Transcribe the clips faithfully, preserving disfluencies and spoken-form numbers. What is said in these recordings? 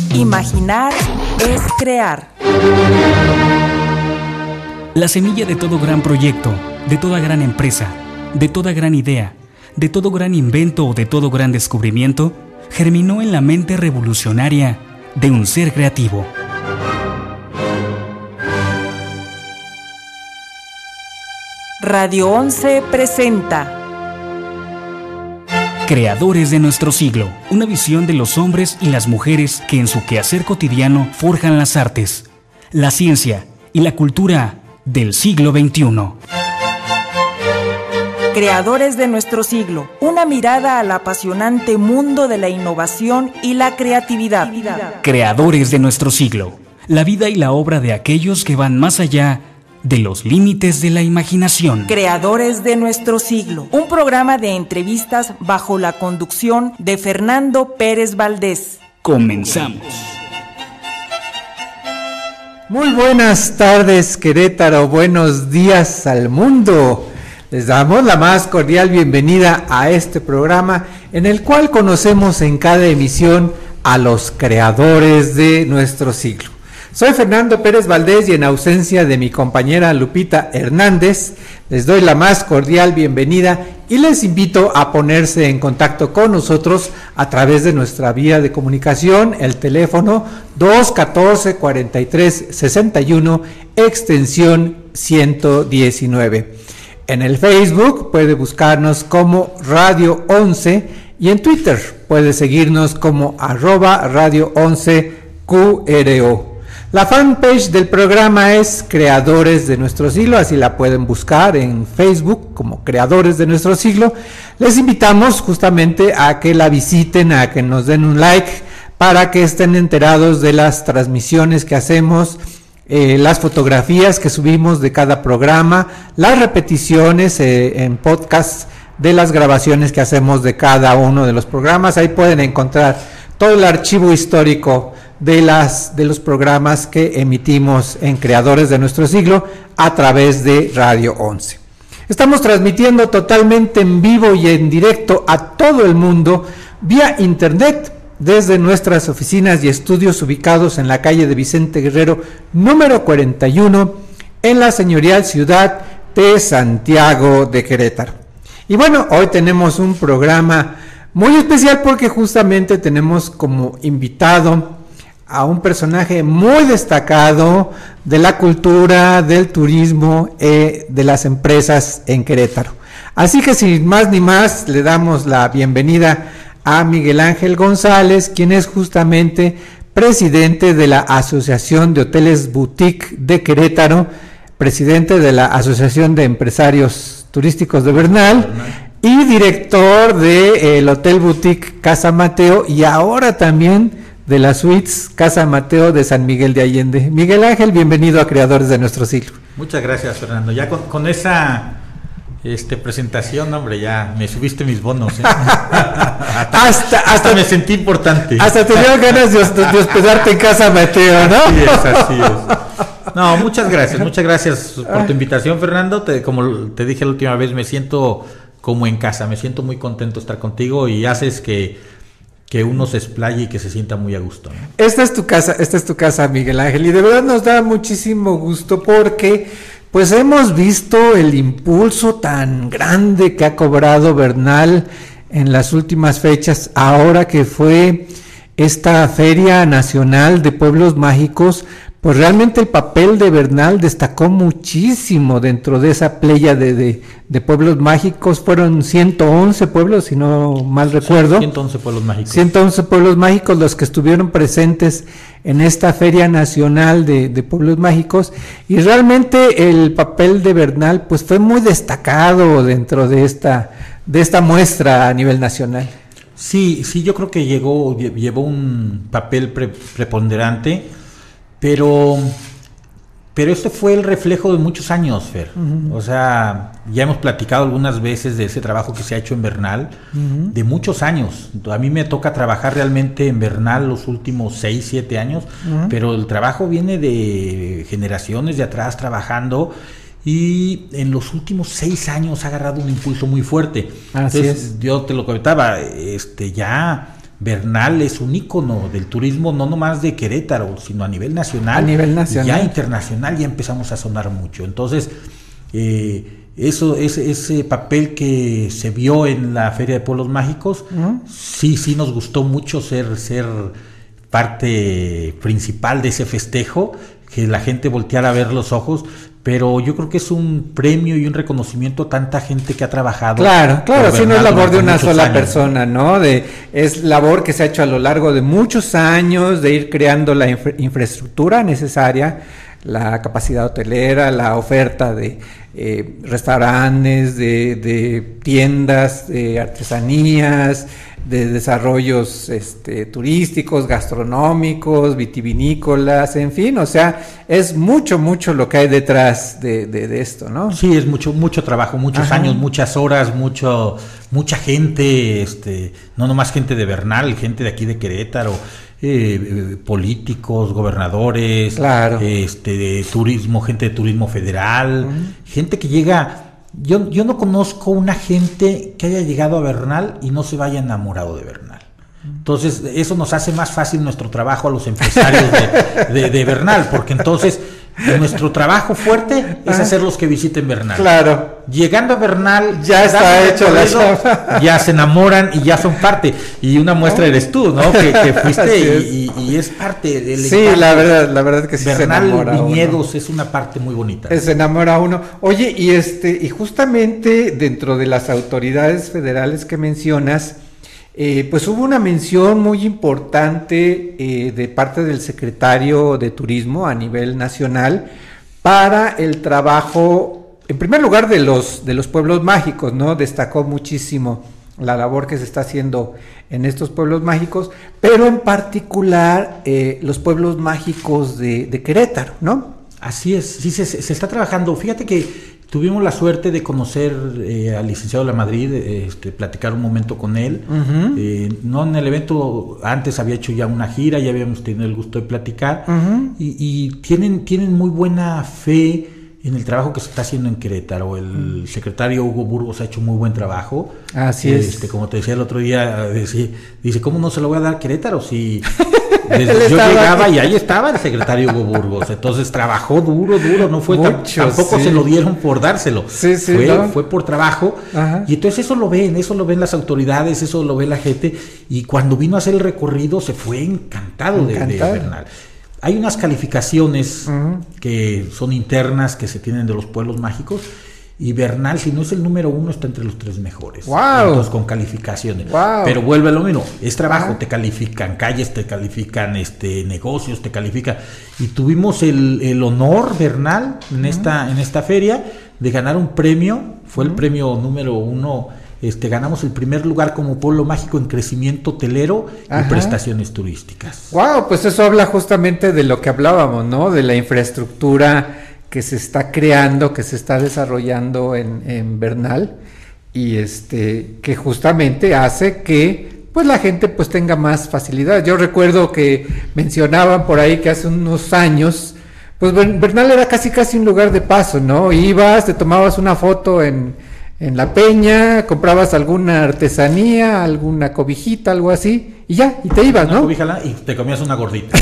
Imaginar es crear. La semilla de todo gran proyecto, de toda gran empresa, de toda gran idea, de todo gran invento o de todo gran descubrimiento, germinó en la mente revolucionaria de un ser creativo. Radio once presenta Creadores de nuestro siglo, una visión de los hombres y las mujeres que en su quehacer cotidiano forjan las artes, la ciencia y la cultura del siglo veintiuno. Creadores de nuestro siglo, una mirada al apasionante mundo de la innovación y la creatividad. Creadores de nuestro siglo, la vida y la obra de aquellos que van más allá de los límites de la imaginación. Creadores de nuestro siglo, un programa de entrevistas bajo la conducción de Fernando Pérez Valdés. Comenzamos. Muy buenas tardes, Querétaro, buenos días al mundo. Les damos la más cordial bienvenida a este programa en el cual conocemos en cada emisión a los creadores de nuestro siglo. Soy Fernando Pérez Valdés y en ausencia de mi compañera Lupita Hernández, les doy la más cordial bienvenida y les invito a ponerse en contacto con nosotros a través de nuestra vía de comunicación, el teléfono dos uno cuatro, cuatro tres seis uno, extensión ciento diecinueve. En el Facebook puede buscarnos como Radio once y en Twitter puede seguirnos como arroba Radio once Q R O. La fanpage del programa es Creadores de Nuestro Siglo, así la pueden buscar en Facebook como Creadores de Nuestro Siglo. Les invitamos justamente a que la visiten, a que nos den un like para que estén enterados de las transmisiones que hacemos, eh, las fotografías que subimos de cada programa, las repeticiones eh, en podcast de las grabaciones que hacemos de cada uno de los programas. Ahí pueden encontrar todo el archivo histórico de las de los programas que emitimos en Creadores de Nuestro Siglo a través de Radio once. Estamos transmitiendo totalmente en vivo y en directo a todo el mundo vía internet desde nuestras oficinas y estudios ubicados en la calle de Vicente Guerrero número cuarenta y uno en la señorial ciudad de Santiago de Querétaro. Y bueno, hoy tenemos un programa muy especial porque justamente tenemos como invitado a un personaje muy destacado de la cultura, del turismo, eh, de las empresas en Querétaro. Así que sin más ni más, le damos la bienvenida a Miguel Ángel González, quien es justamente presidente de la Asociación de Hoteles Boutique de Querétaro, presidente de la Asociación de Empresarios Turísticos de Bernal y director del eh, Hotel Boutique Casa Mateo y ahora también de las suites Casa Mateo de San Miguel de Allende. Miguel Ángel, bienvenido a Creadores de Nuestro Siglo. Muchas gracias, Fernando. Ya con, con esa este, presentación, hombre, ya me subiste mis bonos. ¿eh? hasta, hasta, hasta me sentí importante. Hasta te dio ganas de, de hospedarte en Casa Mateo, ¿no? Así es, así es. No, muchas gracias, muchas gracias por tu invitación, Fernando. Te, como te dije la última vez, me siento como en casa, me siento muy contento de estar contigo y haces que que uno se explaye y que se sienta muy a gusto, ¿no? Esta es tu casa, esta es tu casa, Miguel Ángel, y de verdad nos da muchísimo gusto porque pues hemos visto el impulso tan grande que ha cobrado Bernal en las últimas fechas, ahora que fue esta Feria Nacional de Pueblos Mágicos. Pues realmente el papel de Bernal destacó muchísimo dentro de esa playa de, de, de pueblos mágicos. Fueron ciento once pueblos, si no mal recuerdo. Sí, ciento once pueblos mágicos. ciento once pueblos mágicos los que estuvieron presentes en esta Feria Nacional de, de Pueblos Mágicos. Y realmente el papel de Bernal pues fue muy destacado dentro de esta, de esta muestra a nivel nacional. Sí, sí, yo creo que llegó, llevó un papel pre, preponderante. Pero, pero este fue el reflejo de muchos años, Fer. Uh-huh. O sea, ya hemos platicado algunas veces de ese trabajo que se ha hecho en Bernal, uh-huh. de muchos años. A mí me toca trabajar realmente en Bernal los últimos seis, siete años, uh-huh. pero el trabajo viene de generaciones de atrás trabajando y en los últimos seis años ha agarrado un impulso muy fuerte. Así Entonces, es. Yo te lo comentaba, este, ya... Bernal es un ícono del turismo, no nomás de Querétaro, sino a nivel nacional. A nivel nacional. Ya internacional, ya empezamos a sonar mucho. Entonces, eh, eso, ese, ese papel que se vio en la Feria de Pueblos Mágicos, uh-huh. sí, sí nos gustó mucho ser, ser parte principal de ese festejo, que la gente volteara a ver los ojos, pero yo creo que es un premio y un reconocimiento a tanta gente que ha trabajado. Claro, claro, si no es labor de una sola años. persona, ¿no? De, es labor que se ha hecho a lo largo de muchos años de ir creando la infra- infraestructura necesaria, la capacidad hotelera, la oferta de eh, restaurantes, de, de tiendas, de artesanías, de desarrollos este, turísticos, gastronómicos, vitivinícolas, en fin, o sea, es mucho, mucho lo que hay detrás de, de, de esto, ¿no? Sí, es mucho, mucho trabajo, muchos Ajá. años, muchas horas, mucho, mucha gente, este, no nomás gente de Bernal, gente de aquí de Querétaro, eh, eh, políticos, gobernadores, claro. este, de turismo, gente de turismo federal, uh-huh. gente que llega. Yo, yo no conozco una gente que haya llegado a Bernal y no se vaya enamorado de Bernal. Entonces, eso nos hace más fácil nuestro trabajo a los empresarios de, de, de Bernal, porque entonces nuestro trabajo fuerte es hacerlos que visiten Bernal. Claro. Llegando a Bernal, ya está hecho la chava. Ya se enamoran y ya son parte. Y una muestra eres tú, ¿no? Que, que fuiste y, y, y es parte del Sí, encanto. la verdad, la verdad que sí. Bernal se enamora Viñedos uno. Es una parte muy bonita. Se enamora uno. Oye, y este, y justamente dentro de las autoridades federales que mencionas, Eh, pues hubo una mención muy importante eh, de parte del secretario de Turismo a nivel nacional para el trabajo, en primer lugar, de los, de los pueblos mágicos, ¿no? Destacó muchísimo la labor que se está haciendo en estos pueblos mágicos, pero en particular eh, los pueblos mágicos de, de Querétaro, ¿no? Así es, sí se, se está trabajando. Fíjate que tuvimos la suerte de conocer eh, al licenciado Lamadrid, eh, este, platicar un momento con él. Uh-huh. Eh, no en el evento, antes había hecho ya una gira, ya habíamos tenido el gusto de platicar. Uh-huh. Y, y tienen, tienen muy buena fe en el trabajo que se está haciendo en Querétaro. El uh-huh. secretario Hugo Burgos ha hecho muy buen trabajo. Así este, es. Como te decía el otro día, dice, dice ¿cómo no se lo voy a dar a Querétaro? Si... Desde yo llegaba y ahí estaba el secretario Hugo Burgos, entonces trabajó duro, duro, no fue Mucho, tampoco sí. se lo dieron por dárselo, sí, sí, fue, ¿no? fue por trabajo. Ajá. Y entonces eso lo ven, eso lo ven las autoridades, eso lo ve la gente, y cuando vino a hacer el recorrido se fue encantado, encantado. de, de Bernal. Hay unas calificaciones uh-huh. que son internas que se tienen de los pueblos mágicos. Y Bernal, si no es el número uno, está entre los tres mejores. Wow. Entonces, con calificaciones. Wow. Pero vuelve a lo mismo, es trabajo, uh-huh. te califican calles, te califican este negocios, te califican. Y tuvimos el, el honor, Bernal, en uh-huh. esta, en esta feria, de ganar un premio. Fue uh-huh. el premio número uno. Este, ganamos el primer lugar como pueblo mágico en crecimiento hotelero Ajá. y prestaciones turísticas. Wow, pues eso habla justamente de lo que hablábamos, ¿no? De la infraestructura que se está creando, que se está desarrollando en, en Bernal, y este que justamente hace que pues la gente pues tenga más facilidad. Yo recuerdo que mencionaban por ahí que hace unos años pues Bernal era casi casi un lugar de paso, ¿no? Ibas, te tomabas una foto en, en la peña, comprabas alguna artesanía, alguna cobijita, algo así, y ya, y te ibas, una ¿no? Cobíjala y te comías una gordita.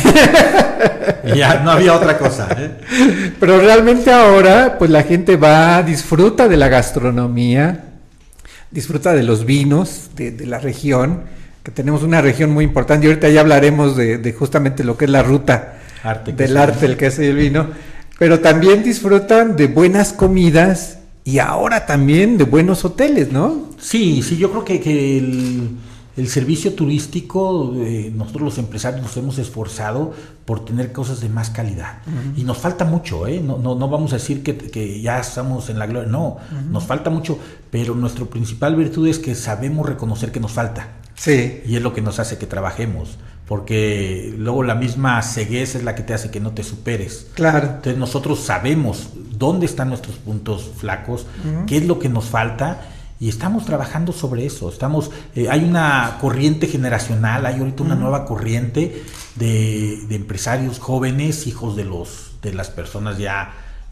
Y ya, no había otra cosa, ¿eh? Pero realmente ahora, pues la gente va, disfruta de la gastronomía, disfruta de los vinos de, de la región, que tenemos una región muy importante, y ahorita ya hablaremos de, de justamente lo que es la ruta arte, del arte, el queso y el vino, pero también disfrutan de buenas comidas y ahora también de buenos hoteles, ¿no? Sí, sí, yo creo que, que el, el servicio turístico, eh, nosotros los empresarios nos hemos esforzado por tener cosas de más calidad. Uh-huh. Y nos falta mucho, ¿eh? No, no, no vamos a decir que, que ya estamos en la gloria, no, uh-huh. nos falta mucho, pero nuestra principal virtud es que sabemos reconocer que nos falta. Sí. Y es lo que nos hace que trabajemos, porque luego la misma ceguez es la que te hace que no te superes. Claro. Entonces nosotros sabemos dónde están nuestros puntos flacos, uh-huh. qué es lo que nos falta, y estamos trabajando sobre eso. Estamos, eh, hay una corriente generacional, hay ahorita una uh-huh. nueva corriente de, de empresarios jóvenes, hijos de los de las personas ya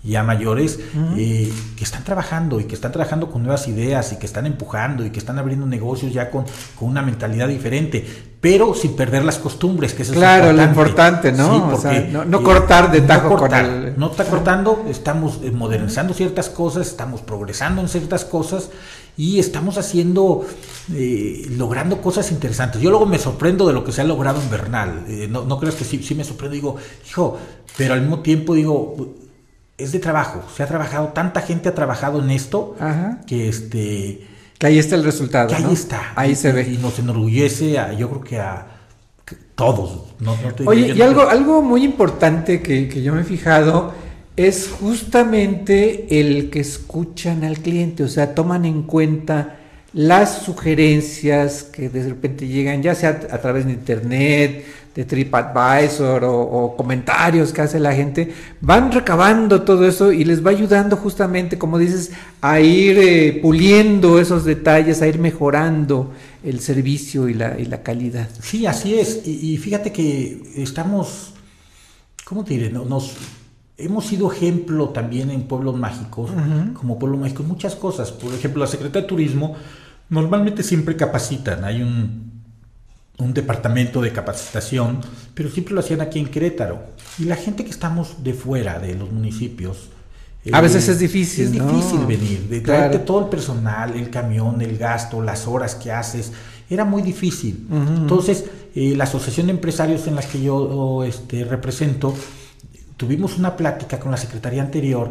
ya mayores, uh-huh. eh, que están trabajando y que están trabajando con nuevas ideas y que están empujando y que están abriendo negocios ya con, con una mentalidad diferente, pero sin perder las costumbres, que eso claro, es lo importante, ¿no? Sí, porque, o sea, no, no eh, cortar de tajo no cortar, con el... no está cortando, estamos modernizando ciertas cosas, estamos progresando en ciertas cosas y estamos haciendo, eh, logrando cosas interesantes. Yo luego me sorprendo de lo que se ha logrado en Bernal, eh, no, no creas que sí, sí me sorprendo, digo, hijo, pero al mismo tiempo digo, es de trabajo, se ha trabajado, tanta gente ha trabajado en esto, ajá. que este... Que ahí está el resultado, que ¿no? ahí está. Ahí y, se ve. Y nos enorgullece, a, yo creo que a que todos. No, no te Oye, digo, y algo, algo muy importante que, que yo me he fijado es justamente el que escuchan al cliente, o sea, toman en cuenta las sugerencias que de repente llegan, ya sea a través de internet, de TripAdvisor o, o comentarios que hace la gente, van recabando todo eso y les va ayudando justamente, como dices, a ir eh, puliendo esos detalles, a ir mejorando el servicio y la, y la calidad. Sí, así es, y, y fíjate que estamos, ¿cómo te diré? Nos, hemos sido ejemplo también en pueblos mágicos, uh-huh. como pueblos mágicos, muchas cosas. Por ejemplo, la Secretaría de Turismo normalmente siempre capacitan, hay un un departamento de capacitación, pero siempre lo hacían aquí en Querétaro. Y la gente que estamos de fuera de los municipios... A eh, veces es difícil, Es ¿no? difícil venir, de traerte claro. todo el personal, el camión, el gasto, las horas que haces, era muy difícil. Uh-huh. Entonces, eh, la Asociación de Empresarios en la que yo este, represento, tuvimos una plática con la Secretaría anterior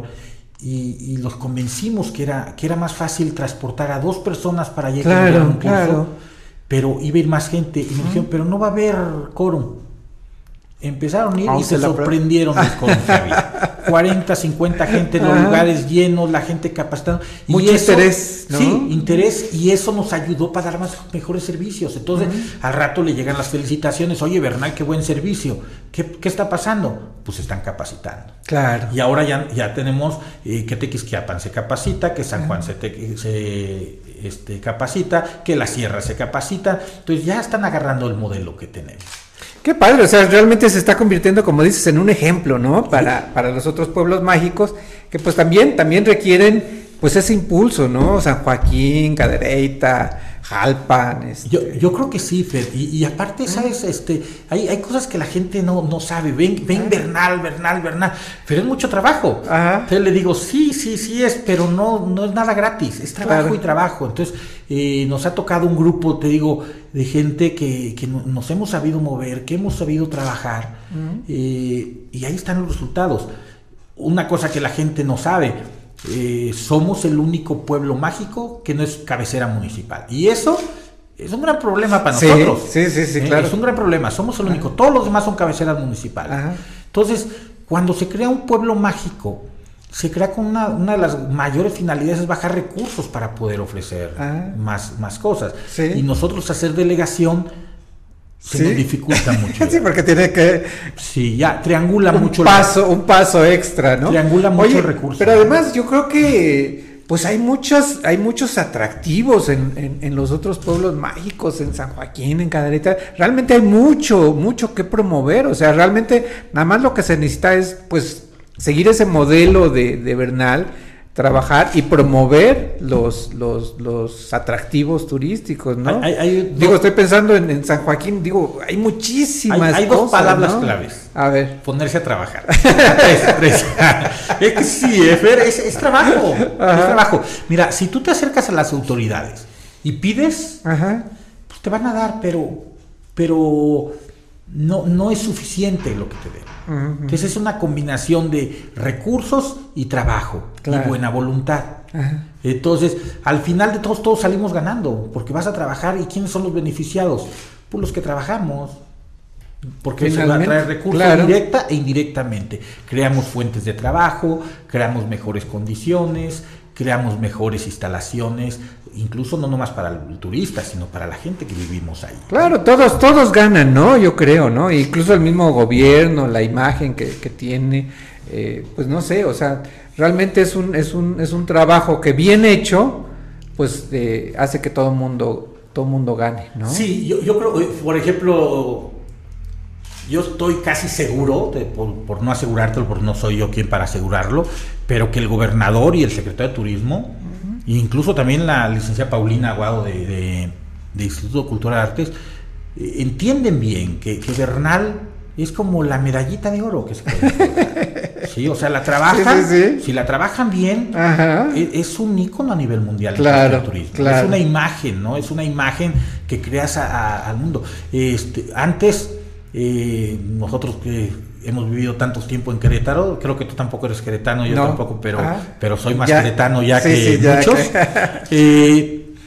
y, y los convencimos que era, que era más fácil transportar a dos personas para llegar claro, a un curso, claro. pero iba a ir más gente y me uh-huh. dijeron, pero no va a haber quórum. Empezaron a ir oh, y se, se sorprendieron los quórum que había. cuarenta, cincuenta gente en los uh-huh. lugares llenos, la gente capacitada. Mucho y eso, interés, ¿no? Sí, interés, y eso nos ayudó para dar más, mejores servicios. Entonces, uh-huh. al rato le llegan las felicitaciones, oye, Bernal, qué buen servicio. ¿Qué, qué está pasando? Pues se están capacitando. Claro. Y ahora ya, ya tenemos eh, que Tequisquiapan se capacita, que San Juan uh-huh. se, te, se este, capacita, que la Sierra se capacita. Entonces ya están agarrando el modelo que tenemos. Qué padre, o sea, realmente se está convirtiendo, como dices, en un ejemplo, ¿no? Para, sí. para los otros pueblos mágicos, que pues también, también requieren, pues ese impulso, ¿no? San Joaquín, Cadereyta, Jalpan. Este... Yo, yo creo que sí, Fer, y, y aparte, ¿sabes? Este, hay, hay cosas que la gente no, no sabe, ven, ven Bernal, Bernal, Bernal, pero es mucho trabajo. Ajá. Entonces le digo, sí, sí, sí es, pero no, no es nada gratis, es trabajo claro. y trabajo. Entonces, eh, nos ha tocado un grupo, te digo, de gente que, que nos hemos sabido mover, que hemos sabido trabajar, uh-huh. eh, y ahí están los resultados. Una cosa que la gente no sabe, eh, somos el único pueblo mágico que no es cabecera municipal, y eso es un gran problema para sí, nosotros. Sí, sí, sí, eh, claro. Es un gran problema, somos el único, todos los demás son cabeceras municipales. Ajá. Entonces, cuando se crea un pueblo mágico, se crea con una, una de las mayores finalidades es bajar recursos para poder ofrecer ah. más, más cosas. Sí. Y nosotros hacer delegación se ¿Sí? nos dificulta mucho. Sí, porque tiene que... Sí, ya triangula un mucho. Paso, el, un paso extra, ¿no? Triangula mucho el recurso. Pero además yo creo que pues hay muchos, hay muchos atractivos en, en, en los otros pueblos mágicos, en San Joaquín, en Cadereyta. Realmente hay mucho, mucho que promover. O sea, realmente nada más lo que se necesita es pues seguir ese modelo de, de Bernal, trabajar y promover los, los, los atractivos turísticos, ¿no? Hay, hay digo, dos, estoy pensando en, en San Joaquín, digo, hay muchísimas hay, hay cosas, dos palabras ¿no? claves. A ver. Ponerse a trabajar. tres, tres. Es que sí, es, es trabajo. Ajá. Es trabajo. Mira, si tú te acercas a las autoridades y pides, Ajá. pues te van a dar, pero, pero no, no es suficiente lo que te den. Uh-huh. Entonces es una combinación de recursos y trabajo, claro. y buena voluntad. Uh-huh. Entonces, al final de todos, todos salimos ganando, porque vas a trabajar. ¿Y quiénes son los beneficiados? Pues los que trabajamos, porque eso va a traer recursos, claro. directa e indirectamente. Creamos fuentes de trabajo, creamos mejores condiciones, creamos mejores instalaciones, incluso no nomás para el turista, sino para la gente que vivimos ahí. Claro, todos todos ganan, ¿no? Yo creo, ¿no? Incluso el mismo gobierno, la imagen que, que tiene, eh, pues no sé, o sea, realmente es un es un es un trabajo que bien hecho, pues eh, hace que todo mundo todo mundo gane, ¿no? Sí, yo yo creo, por ejemplo, yo estoy casi seguro, de, por, por no asegurártelo, porque no soy yo quien para asegurarlo, pero que el gobernador y el secretario de Turismo, uh-huh. e incluso también la licenciada Paulina Aguado de, de, de Instituto de Cultura y Artes, eh, entienden bien que, que Bernal es como la medallita de oro que se puede. Sí, o sea, la trabajan, sí, sí, sí. si la trabajan bien, es, es un ícono a nivel mundial claro, del turismo. Claro. Es una imagen, ¿no? Es una imagen que creas a, a, al mundo. Este, antes, eh, nosotros que hemos vivido tantos tiempo en Querétaro, creo que tú tampoco eres queretano, yo no. tampoco, pero, pero soy más ya. queretano ya sí, que sí, ya muchos. Que... eh,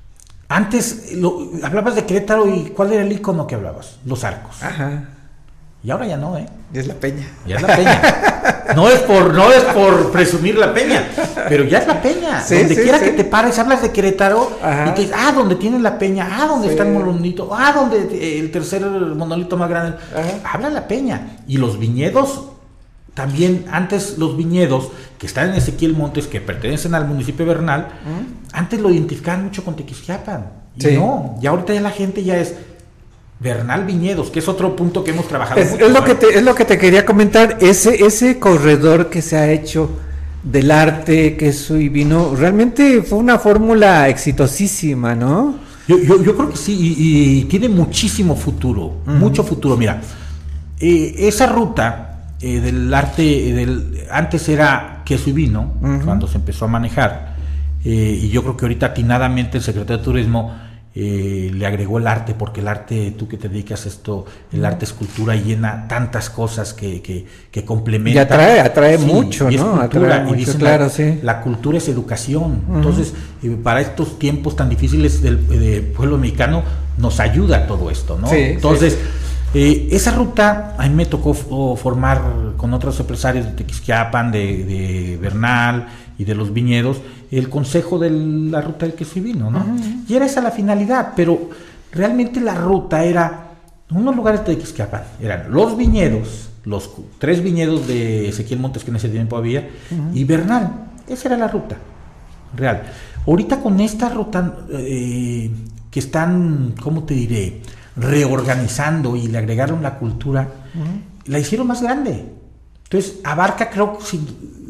antes, lo, hablabas de Querétaro y ¿cuál era el ícono que hablabas? Los arcos. Ajá. Y ahora ya no, ¿eh? Ya es la Peña. Ya es la Peña. No es por, no es por presumir la Peña, pero ya es la Peña. Sí, donde sí, quiera sí. que te pares, hablas de Querétaro Ajá. y te dices, ah, donde tienen la Peña, ah, donde sí. está el monolito, ah, donde el tercer monolito más grande. Ajá. Habla la Peña. Y los viñedos, también, antes los viñedos, que están en Ezequiel Montes, que pertenecen al municipio de Bernal, ¿Mm? antes lo identificaban mucho con Tequisquiapan. Y sí. no, ya ahorita ya la gente ya es... Bernal Viñedos, que es otro punto que hemos trabajado es, mucho, es lo que te, es lo que te quería comentar, ese ese corredor que se ha hecho del arte, queso y vino, realmente fue una fórmula exitosísima, ¿no? Yo, yo, yo creo que sí, y, y tiene muchísimo futuro, uh-huh. mucho futuro. Mira, eh, esa ruta eh, del arte, del antes era queso y vino, uh-huh. cuando se empezó a manejar, eh, y yo creo que ahorita atinadamente el secretario de Turismo Eh, le agregó el arte, porque el arte, tú que te dedicas a esto, el arte es cultura y llena tantas cosas que, que, que complementan. Y atrae, atrae sí, mucho, y ¿no? Es cultura, atrae y mucho, dicen, claro, la, sí. la cultura es educación. Uh-huh. Entonces, eh, para estos tiempos tan difíciles del, del pueblo mexicano, nos ayuda todo esto, ¿no? Sí, Entonces, sí, sí. Eh, esa ruta, a mí me tocó formar con otros empresarios de Tequisquiapan, de, de Bernal y de los viñedos, el consejo de la ruta del queso y vino, ¿no? Uh-huh. Y era esa la finalidad, pero realmente la ruta era unos lugares de Tequisquiapan, eran los viñedos, los tres viñedos de Ezequiel Montes que en ese tiempo había, uh-huh. y Bernal, esa era la ruta real. Ahorita con esta ruta eh, que están, ¿cómo te diré?, reorganizando y le agregaron la cultura, uh-huh. la hicieron más grande. Entonces abarca, creo, si,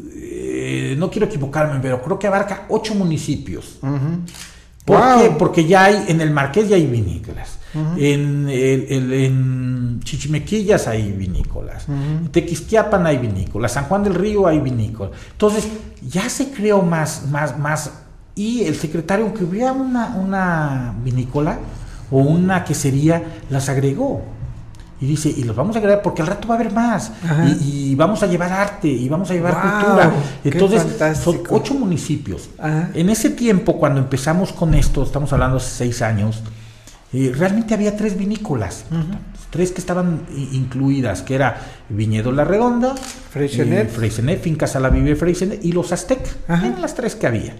eh, no quiero equivocarme, pero creo que abarca ocho municipios. Uh-huh. ¿Por wow. qué? Porque ya hay, en el Marqués ya hay vinícolas, uh-huh. en, el, el, en Chichimequillas hay vinícolas, uh-huh. en Tequisquiapan hay vinícolas, San Juan del Río hay vinícolas. Entonces ya se creó más, más, más, y el secretario, aunque hubiera una, una vinícola o una quesería, las agregó. Y dice, y los vamos a agregar porque al rato va a haber más. Y, y vamos a llevar arte, y vamos a llevar wow, cultura. Entonces, son ocho municipios. Ajá. En ese tiempo, cuando empezamos con esto, estamos hablando hace seis años, eh, realmente había tres vinícolas. Uh-huh. Tres que estaban incluidas, que era Viñedo La Redonda, Freixenet, eh, Freixenet Fincas a la Vive Freixenet y Los Aztecas. Eran las tres que había.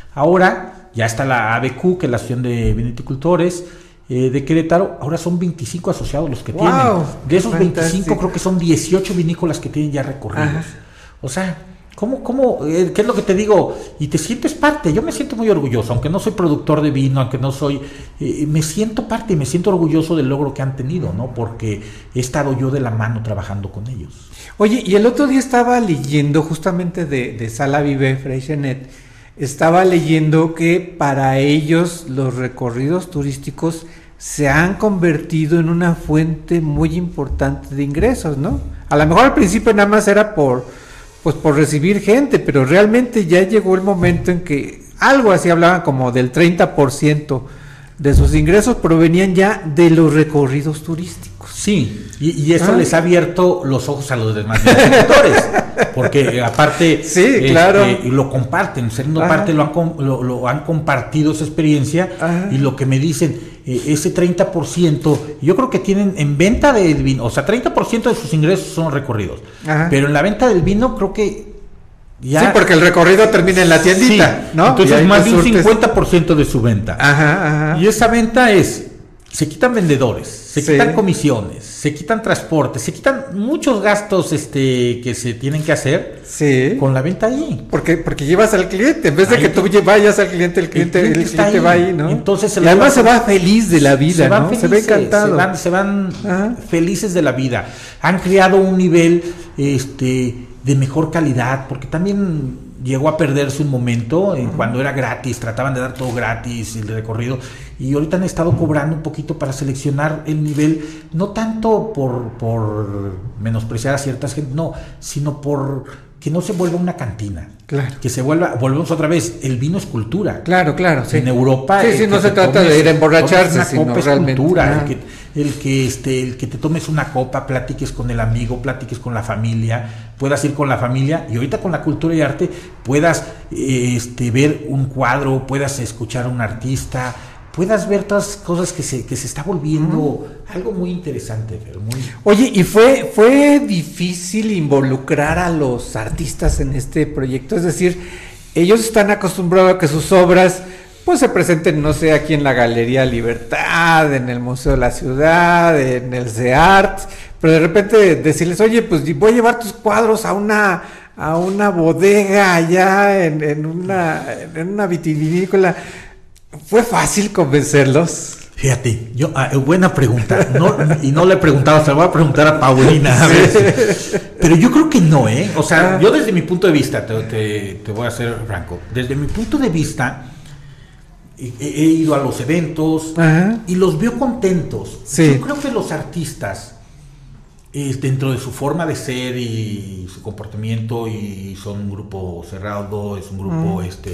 Ahora ya está la A B Q, que es la Asociación de Vinicultores eh, de Querétaro. Ahora son veinticinco asociados los que wow, tienen. De esos fantástico. veinticinco creo que son dieciocho vinícolas que tienen ya recorridos. Ajá. O sea, ¿cómo, cómo, eh, qué es lo que te digo? Y te sientes parte. Yo me siento muy orgulloso, aunque no soy productor de vino, aunque no soy, eh, me siento parte y me siento orgulloso del logro que han tenido, ¿no? Porque he estado yo de la mano trabajando con ellos. Oye, y el otro día estaba leyendo justamente de, de Sala Vive Freixenet. Estaba leyendo que para ellos los recorridos turísticos se han convertido en una fuente muy importante de ingresos, ¿no? A lo mejor al principio nada más era por, pues por recibir gente, pero realmente ya llegó el momento en que algo así hablaban como del treinta por ciento de sus ingresos provenían ya de los recorridos turísticos. Sí, y, y eso ah. les ha abierto los ojos a los demás sectores, porque aparte sí, eh, claro. eh, lo comparten, segunda parte lo han, lo, lo han compartido esa experiencia. Ajá. Y lo que me dicen, eh, ese treinta por ciento, yo creo que tienen en venta del vino, o sea, treinta por ciento de sus ingresos son recorridos, Ajá. pero en la venta del vino creo que ya, sí, porque el recorrido termina en la tiendita, sí, ¿no? Entonces más de un cincuenta por ciento de su venta. Ajá, ajá. Y esa venta es se quitan vendedores, se Sí. quitan comisiones, se quitan transportes, se quitan muchos gastos este, que se tienen que hacer Sí. con la venta ahí. Porque, porque llevas al cliente, en vez de Ahí que te- tú lle- vayas al cliente, el cliente, el cliente cliente, está va ahí. ahí, ¿no? Entonces se y lo además se lleva- va feliz de la vida, se van ¿no? felices, se ve encantado. Se van, se van Ajá. felices de la vida. Han creado un nivel este, de mejor calidad, porque también llegó a perderse un momento en cuando era gratis, trataban de dar todo gratis, el recorrido, y ahorita han estado cobrando un poquito para seleccionar el nivel, no tanto por, por menospreciar a ciertas gente, no, sino por que no se vuelva una cantina. Claro. Que se vuelva, volvemos otra vez, el vino es cultura. Claro, claro, sí. En Europa Sí, el sí, no que se te trata tomes- de ir a emborracharse, tomes una sino copa es realmente. cultura, Ajá. el que, el que este, el que te tomes una copa, platiques con el amigo, platiques con la familia, puedas ir con la familia y ahorita con la cultura y arte puedas eh, este, ver un cuadro, puedas escuchar a un artista, puedas ver todas las cosas que se, que se está volviendo uh-huh. algo muy interesante, pero muy... Oye, ¿y fue, fue difícil involucrar a los artistas en este proyecto? Es decir, ellos están acostumbrados a que sus obras pues se presenten, no sé, aquí en la Galería Libertad, en el Museo de la Ciudad, en el SEART, pero de repente decirles, oye, pues voy a llevar tus cuadros a una a una bodega allá en, en una en una vitivinícola. ¿Fue fácil convencerlos? Fíjate, yo, ah, buena pregunta, no, y no le he preguntado, se la voy a preguntar a Paulina, a ver si, pero yo creo que no, ¿eh? O sea, yo desde mi punto de vista, te, te, te voy a ser franco, desde mi punto de vista, he, he ido a los eventos Ajá. y los veo contentos. Sí. Yo creo que los artistas, eh, dentro de su forma de ser y su comportamiento, y son un grupo cerrado, es un grupo, uh-huh. este...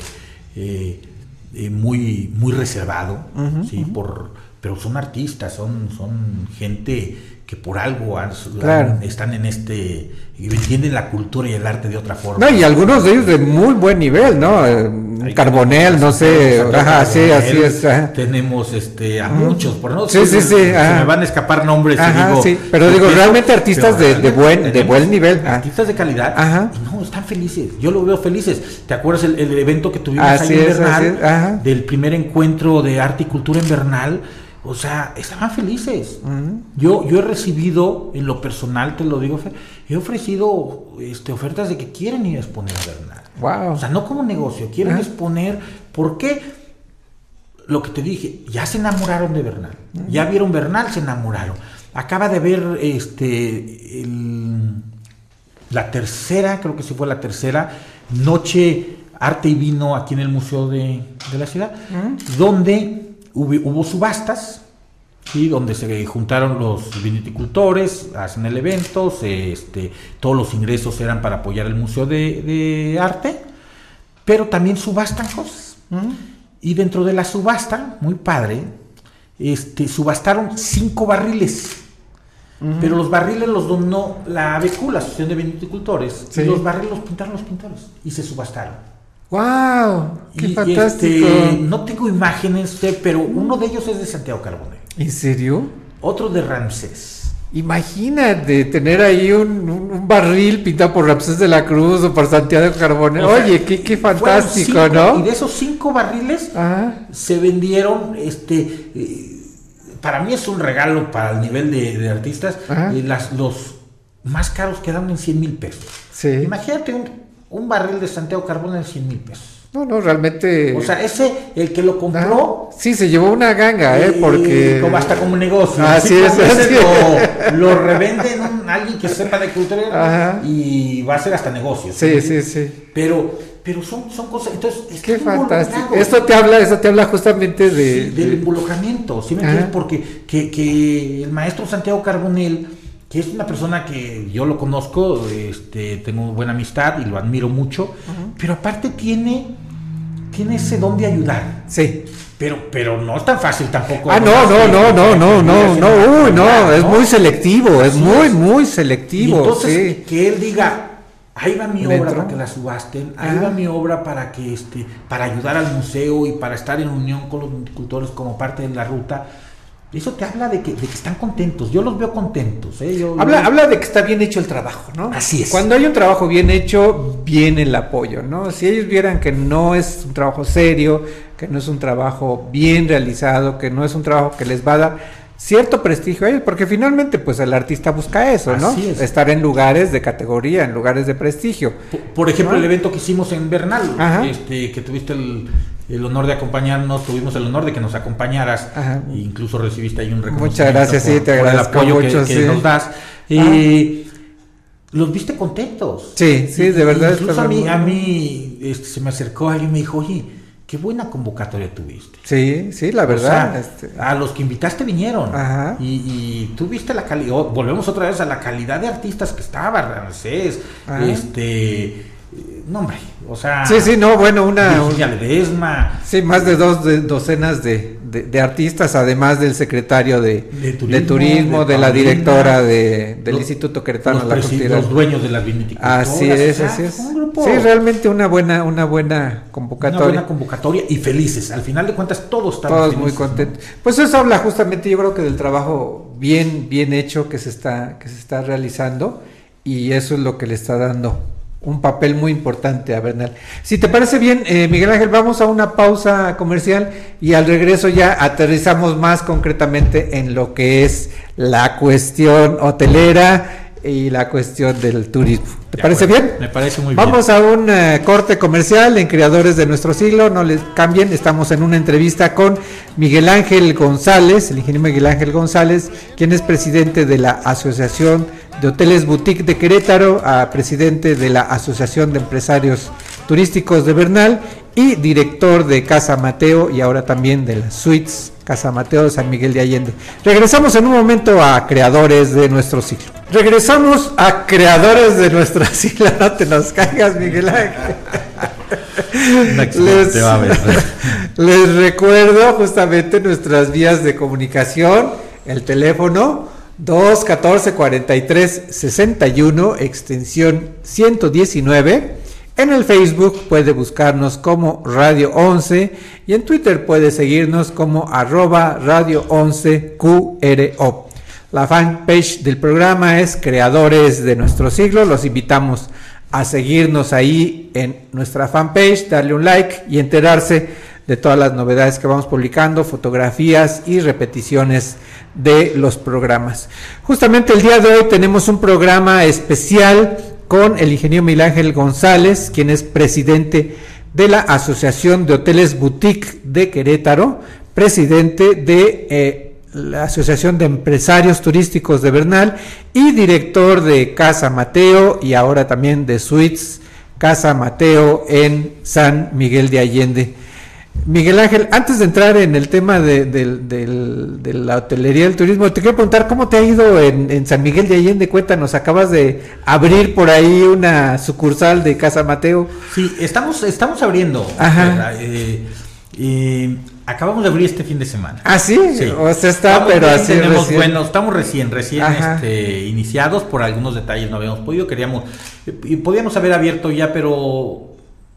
Eh, Eh, muy muy reservado, uh-huh, ¿sí? uh-huh. por pero son artistas, son son gente que por algo han, claro. han, están en este y entienden la cultura y el arte de otra forma. No, y algunos de ellos de muy buen nivel, ¿no? Eh, Carbonell, no sé, ajá, sí, así es. Ajá. Tenemos este a uh-huh. muchos, por no sí, sí, sí, se me van a escapar nombres ajá, y digo, sí, pero digo pero, realmente artistas de, de buen de buen nivel, artistas de calidad. Ajá. Y no, están felices. Yo lo veo felices. ¿Te acuerdas el, el evento que tuvimos así ahí en es, Bernal del primer encuentro de arte y cultura en Bernal? O sea, estaban felices. Uh-huh. Yo yo he recibido, en lo personal, te lo digo, he ofrecido este, ofertas de que quieren ir a exponer a Bernal. Wow. O sea, no como negocio, quieren uh-huh. exponer. ¿Por qué? Lo que te dije, ya se enamoraron de Bernal. Uh-huh. Ya vieron Bernal, se enamoraron. Acaba de ver este el, la tercera, creo que sí fue la tercera, Noche Arte y Vino aquí en el Museo de, de la Ciudad, uh-huh. donde Hubo, hubo subastas, ¿sí? Donde se juntaron los viticultores, hacen el evento, se, este, todos los ingresos eran para apoyar el Museo de, de Arte, pero también subastan cosas. Uh-huh. Y dentro de la subasta, muy padre, este, subastaron cinco barriles, uh-huh. pero los barriles los donó la A B Q, la Asociación de Viticultores, sí. y los barriles los pintaron los pintores y se subastaron. ¡Wow! ¡Qué y, fantástico! Este, no tengo imágenes, pero uno de ellos es de Santiago Carbonell. ¿En serio? Otro de Ramsés. Imagínate tener ahí un, un, un barril pintado por Ramsés de la Cruz o por Santiago Carbonell. O sea, oye, qué, qué fantástico, cinco, ¿no? Y de esos cinco barriles Ajá. se vendieron, este, eh, para mí es un regalo para el nivel de, de artistas, eh, las, los más caros quedaron en cien mil pesos. Sí. Imagínate un... un barril de Santiago Carbonell en cien mil pesos. No, no, realmente... O sea, ese, el que lo compró... Ah, sí, se llevó una ganga, ¿eh? Porque... Como hasta como negocio. Así es. Así lo, lo revende un, alguien que sepa de cultura Ajá. y va a ser hasta negocio. Sí, sí, sí. sí. Pero, pero son, son cosas... Entonces, qué fantástico. Esto te habla, eso te habla justamente de... Sí, del de... involucramiento, ¿sí me entiendes? Porque que, que el maestro Santiago Carbonell, que es una persona que yo lo conozco, este, tengo buena amistad y lo admiro mucho, uh-huh. pero aparte tiene, tiene ese don de ayudar. Sí. Pero, pero no es tan fácil tampoco. Ah, no, no, no, no, no, no, no, uy, no, es muy selectivo, es muy, muy selectivo. Y entonces, sí. que él diga, ahí va mi obra para que la subasten, ahí ah. va mi obra para que, este, para ayudar al museo y para estar en unión con los viticultores como parte de la ruta. Eso te habla de que, de que están contentos. Yo los veo contentos. ¿eh? Yo, habla, yo... habla de que está bien hecho el trabajo, ¿no? Así es. Cuando hay un trabajo bien hecho, viene el apoyo, ¿no? Si ellos vieran que no es un trabajo serio, que no es un trabajo bien realizado, que no es un trabajo que les va a dar cierto prestigio a ellos, porque finalmente pues el artista busca eso, ¿no? Así es. Estar en lugares de categoría, en lugares de prestigio. Por, por ejemplo, ¿no? El evento que hicimos en Bernal, Ajá. este, que tuviste el, el honor de acompañarnos, tuvimos el honor de que nos acompañaras, Ajá. e incluso recibiste ahí un reconocimiento. Muchas gracias, por, sí, te por agradezco el apoyo mucho, que, que sí. nos das. Y los viste contentos. Sí, sí, de verdad. Incluso a mí, muy... a mí este, se me acercó alguien y me dijo, oye, qué buena convocatoria tuviste. Sí, sí, la verdad. O sea, este... a los que invitaste vinieron. Ajá. Y, y tú viste la calidad, volvemos otra vez a la calidad de artistas que estaba, Ramsés, Ajá. este, no hombre, o sea. Sí, sí, no, bueno, una... Virginia Ledesma. Sí, más de dos de, docenas de, de, de artistas, además del secretario de, De turismo, de, turismo, de, de la Paulina, directora de, del los, Instituto Queretano los, de la presi- Cultura. los dueños de las vinicultoras. Así es, o sea, así es. un grupo, Sí, realmente una buena, una buena convocatoria. Una buena convocatoria y felices. Al final de cuentas, todos estamos Todos felices, muy ¿no? contentos. Pues eso habla justamente, yo creo que del trabajo bien, bien hecho que se está, que se está realizando, y eso es lo que le está dando un papel muy importante a Bernal. Si te parece bien, eh, Miguel Ángel, vamos a una pausa comercial y al regreso ya aterrizamos más concretamente en lo que es la cuestión hotelera y la cuestión del turismo. ¿Te De parece acuerdo, bien? Me parece muy Vamos bien. a un uh, corte comercial en Creadores de Nuestro Siglo, no les cambien, estamos en una entrevista con Miguel Ángel González, el ingeniero Miguel Ángel González, quien es presidente de la Asociación de Hoteles Boutique de Querétaro, a presidente de la Asociación de Empresarios Turísticos de Bernal y director de Casa Mateo y ahora también de las Suites Casa Mateo de San Miguel de Allende. Regresamos en un momento a Creadores de Nuestro Siglo. Regresamos a Creadores de Nuestro Siglo, no te nos caigas, Miguel Ángel. Les, va a ver. les recuerdo justamente nuestras vías de comunicación, el teléfono dos catorce cuarenta y tres sesenta y uno, extensión ciento diecinueve. En el Facebook puede buscarnos como Radio once y en Twitter puede seguirnos como arroba Radio once Q R O. La fanpage del programa es Creadores de Nuestro Siglo. Los invitamos a seguirnos ahí en nuestra fanpage, darle un like y enterarse de todas las novedades que vamos publicando, fotografías y repeticiones de los programas. Justamente el día de hoy tenemos un programa especial con el ingeniero Miguel Ángel González, quien es presidente de la Asociación de Hoteles Boutique de Querétaro, presidente de eh, la Asociación de Empresarios Turísticos de Bernal y director de Casa Mateo y ahora también de Suites Casa Mateo en San Miguel de Allende. Miguel Ángel, antes de entrar en el tema de, de, de, de la hotelería y el turismo, te quiero preguntar cómo te ha ido en, en San Miguel de Allende. Cuéntanos, acabas de abrir por ahí una sucursal de Casa Mateo. Sí, estamos, estamos abriendo. Ajá. Eh, eh, acabamos de abrir este fin de semana. ¿Ah, sí? Sí. O sea, está, Estamos pero bien, así tenemos recién. buenos, estamos recién, recién Ajá. este, iniciados, por algunos detalles no habíamos podido, queríamos, y podíamos haber abierto ya, pero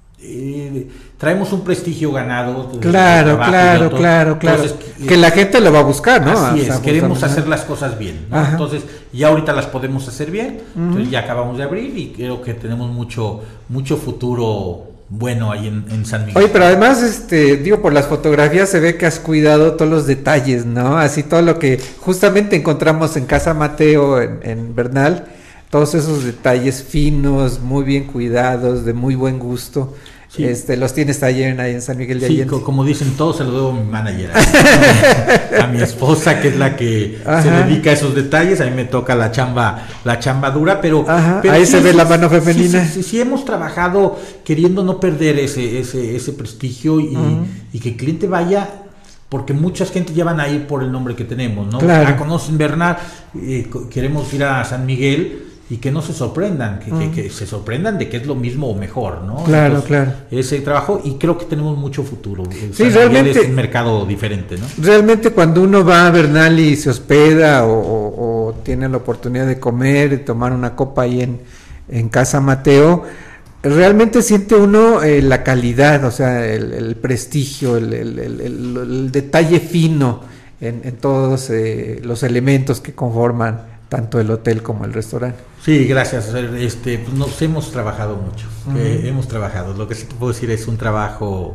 eh, traemos un prestigio ganado. de- de Claro, trabajo y claro, todo. claro, claro. Entonces, que la gente lo va a buscar, ¿no? Así O es, sea, queremos justamente. hacer las cosas bien, ¿no? Ajá. Entonces, ya ahorita las podemos hacer bien, Ujú. entonces ya acabamos de abrir y creo que tenemos mucho, mucho futuro bueno ahí en, en San Miguel. Oye, pero además, este, digo, por las fotografías se ve que has cuidado todos los detalles, ¿no? Así todo lo que justamente encontramos en Casa Mateo, en, en Bernal, todos esos detalles finos, muy bien cuidados, de muy buen gusto. Sí. Este, los tienes ahí en, ahí en San Miguel de Sí, Allende. co- como dicen, todo se lo debo a mi manager, a, a mi esposa, que es la que Ajá. se dedica a esos detalles. A mí me toca la chamba, la chamba dura, pero, Ajá, pero ahí se ve la mano sí, femenina. Sí, sí, sí, hemos trabajado queriendo no perder ese, ese, ese prestigio y, Ujú. y que el cliente vaya, porque muchas gente ya van a ir por el nombre que tenemos, ¿no? Claro. Ah, conocen Bernal, eh, co- queremos ir a San Miguel. Y que no se sorprendan, que, que, que se sorprendan de que es lo mismo o mejor, ¿no? Claro, claro. Ese trabajo, y creo que tenemos mucho futuro. Sí, San Miguel realmente- es un mercado diferente, ¿no? Realmente cuando uno va a Bernal y se hospeda o, o- o tiene la oportunidad de comer y tomar una copa ahí en, en Casa Mateo, realmente siente uno eh, la calidad, o sea, el, el prestigio, el, el- el- el- el detalle fino en, en todos eh, los elementos que conforman tanto el hotel como el restaurante. Sí, gracias. Este, pues nos hemos trabajado mucho. Ujú. eh, hemos trabajado. Lo que sí te puedo decir es un trabajo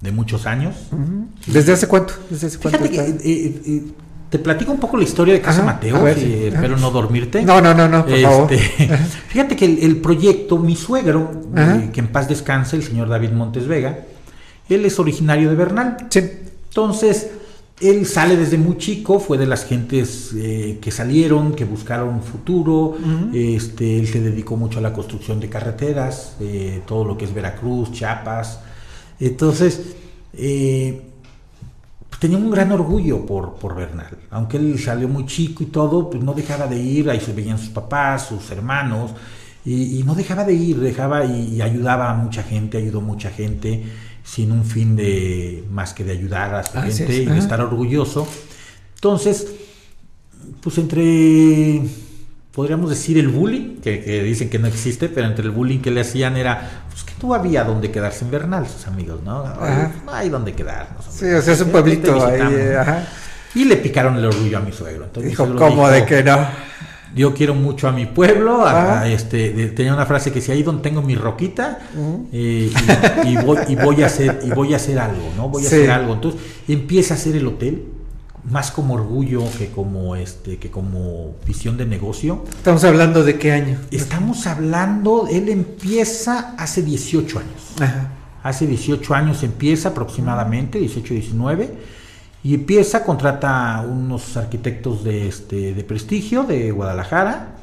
de muchos años. Uh-huh. ¿Desde hace cuánto? ¿Desde hace cuánto? Fíjate que, eh, eh, te platico un poco la historia de Casa Ajá, Mateo, ver, sí. espero no dormirte. No, no, no, no, por este, favor. Fíjate que el, el proyecto, mi suegro, eh, que en paz descanse, el señor David Montes Vega, él es originario de Bernal. Sí. Entonces, él sale desde muy chico, fue de las gentes eh, que salieron, que buscaron futuro. Uh-huh. este, él se dedicó mucho a la construcción de carreteras, eh, todo lo que es Veracruz, Chiapas. Entonces, eh, tenía un gran orgullo por, por Bernal. Aunque él salió muy chico y todo, pues no dejaba de ir, ahí se veían sus papás, sus hermanos, y, y no dejaba de ir, dejaba y, y ayudaba a mucha gente, ayudó a mucha gente, sin un fin de más que de ayudar a su ah, gente sí, y de estar orgulloso. Entonces, pues entre, podríamos decir el bullying, que, que dicen que no existe, pero entre el bullying que le hacían era, pues que no había donde quedarse en Bernal, sus amigos, ¿no? Ajá. No hay donde quedarnos. Sí, o sea, es un pueblito ahí. Ajá. Y le picaron el orgullo a mi suegro. Entonces, dijo, ¿cómo de que no? Yo quiero mucho a mi pueblo. A, a este, de, tenía una frase que decía, ahí donde tengo mi roquita, uh-huh. eh, y, y, voy, y voy a hacer, y voy a hacer algo, ¿no? Voy a sí. hacer algo. Entonces empieza a hacer el hotel, más como orgullo que como este, que como visión de negocio. ¿Estamos hablando de qué año? Estamos hablando, él empieza hace dieciocho años. Ajá. Hace dieciocho años empieza aproximadamente, dieciocho, diecinueve. Y empieza, contrata unos arquitectos de, este, de prestigio de Guadalajara,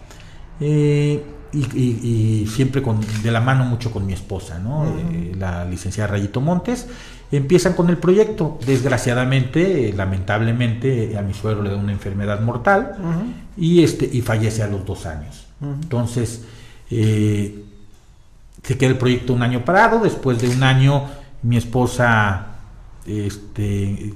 eh, y, y, y siempre con, de la mano mucho con mi esposa, ¿no? Uh-huh. eh, la licenciada Rayito Montes. Empiezan con el proyecto. Desgraciadamente, eh, lamentablemente, a mi suegro le da una enfermedad mortal, uh-huh. y, este, y fallece a los dos años. Uh-huh. Entonces, eh, se queda el proyecto un año parado. Después de un año, mi esposa... este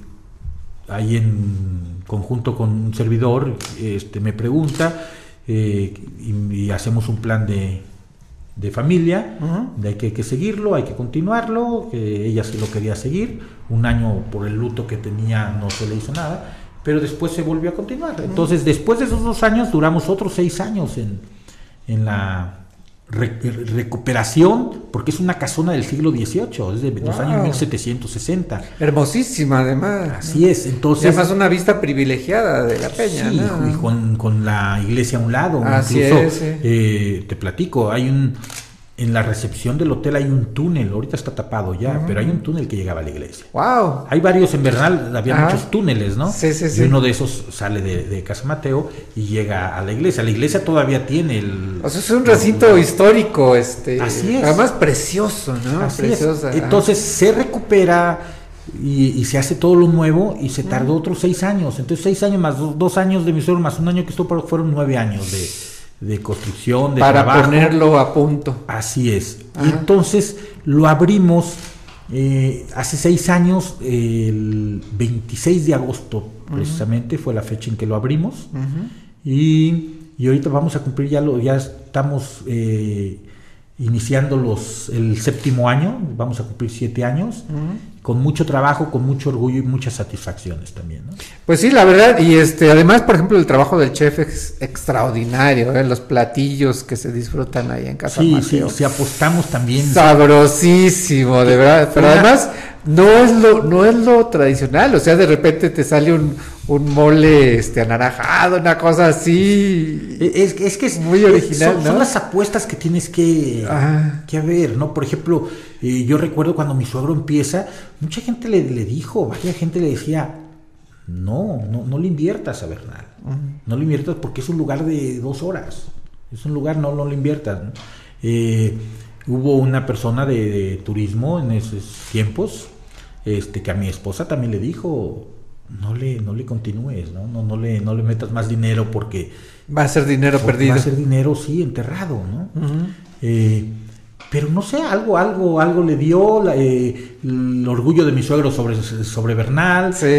ahí en conjunto con un servidor, este, me pregunta, eh, y, y hacemos un plan de, de familia, uh-huh. de que hay que seguirlo, hay que continuarlo, eh, ella sí lo quería seguir, un año por el luto que tenía no se le hizo nada, pero después se volvió a continuar. Uh-huh. Entonces, después de esos dos años, duramos otros seis años en, en la re- recuperación, porque es una casona del siglo dieciocho, es de wow. los años mil setecientos sesenta. Hermosísima, además. Así es, entonces... Y además una vista privilegiada de la peña, sí, ¿no? Y con, con la iglesia a un lado. Así incluso, es, sí. eh, te platico, hay un... En la recepción del hotel hay un túnel, ahorita está tapado ya, uh-huh. pero hay un túnel que llegaba a la iglesia. Wow. Hay varios en Bernal, había uh-huh. muchos túneles, ¿no? Sí, sí, y sí. uno de esos sale de, de Casa Mateo y llega a la iglesia. La iglesia todavía tiene el... O sea, es un recinto el, histórico, este. Así es. Además precioso, ¿no? Así Preciosa. Es. Entonces se recupera y, y se hace todo lo nuevo y se tardó uh-huh. otros seis años. Entonces seis años más dos, dos años de mi suegro más un año que estuvo, fueron nueve años de... de construcción, de para trabajo. Ponerlo a punto. Así es. Ajá. Y entonces lo abrimos eh, hace seis años, eh, el veintiséis de agosto, uh-huh. precisamente, fue la fecha en que lo abrimos. Uh-huh. Y, y ahorita vamos a cumplir, ya, lo, ya estamos eh, iniciando los el séptimo año, vamos a cumplir siete años. Uh-huh. Con mucho trabajo, con mucho orgullo y muchas satisfacciones también, ¿no? Pues sí, la verdad, y este, además, por ejemplo, el trabajo del chef es extraordinario, ¿eh? Los platillos que se disfrutan ahí en Casa sí, Mateo. Sí, sí, apostamos también. Sabrosísimo, de verdad, pero una... además no es lo, no es lo tradicional, o sea, de repente te sale un, un mole este anaranjado, una cosa así. Es, es que es muy original, son, ¿no? Son las apuestas que tienes que, que ver, ¿no? Por ejemplo, eh, yo recuerdo cuando mi suegro empieza, mucha gente le, le dijo, varias gente le decía, no, no, no le inviertas a Bernal, uh-huh. no le inviertas porque es un lugar de dos horas, es un lugar, no, no le inviertas, ¿no? Eh, hubo una persona de, de turismo en esos tiempos, este, que a mi esposa también le dijo, no le, no le continúes, ¿no? No, no le, no le metas más dinero porque va a ser dinero perdido. Va a ser dinero, sí, enterrado, ¿no? Uh-huh. Eh, pero no sé, algo, algo, algo le dio la, eh, el orgullo de mi suegro sobre, sobre Bernal, ¿sí?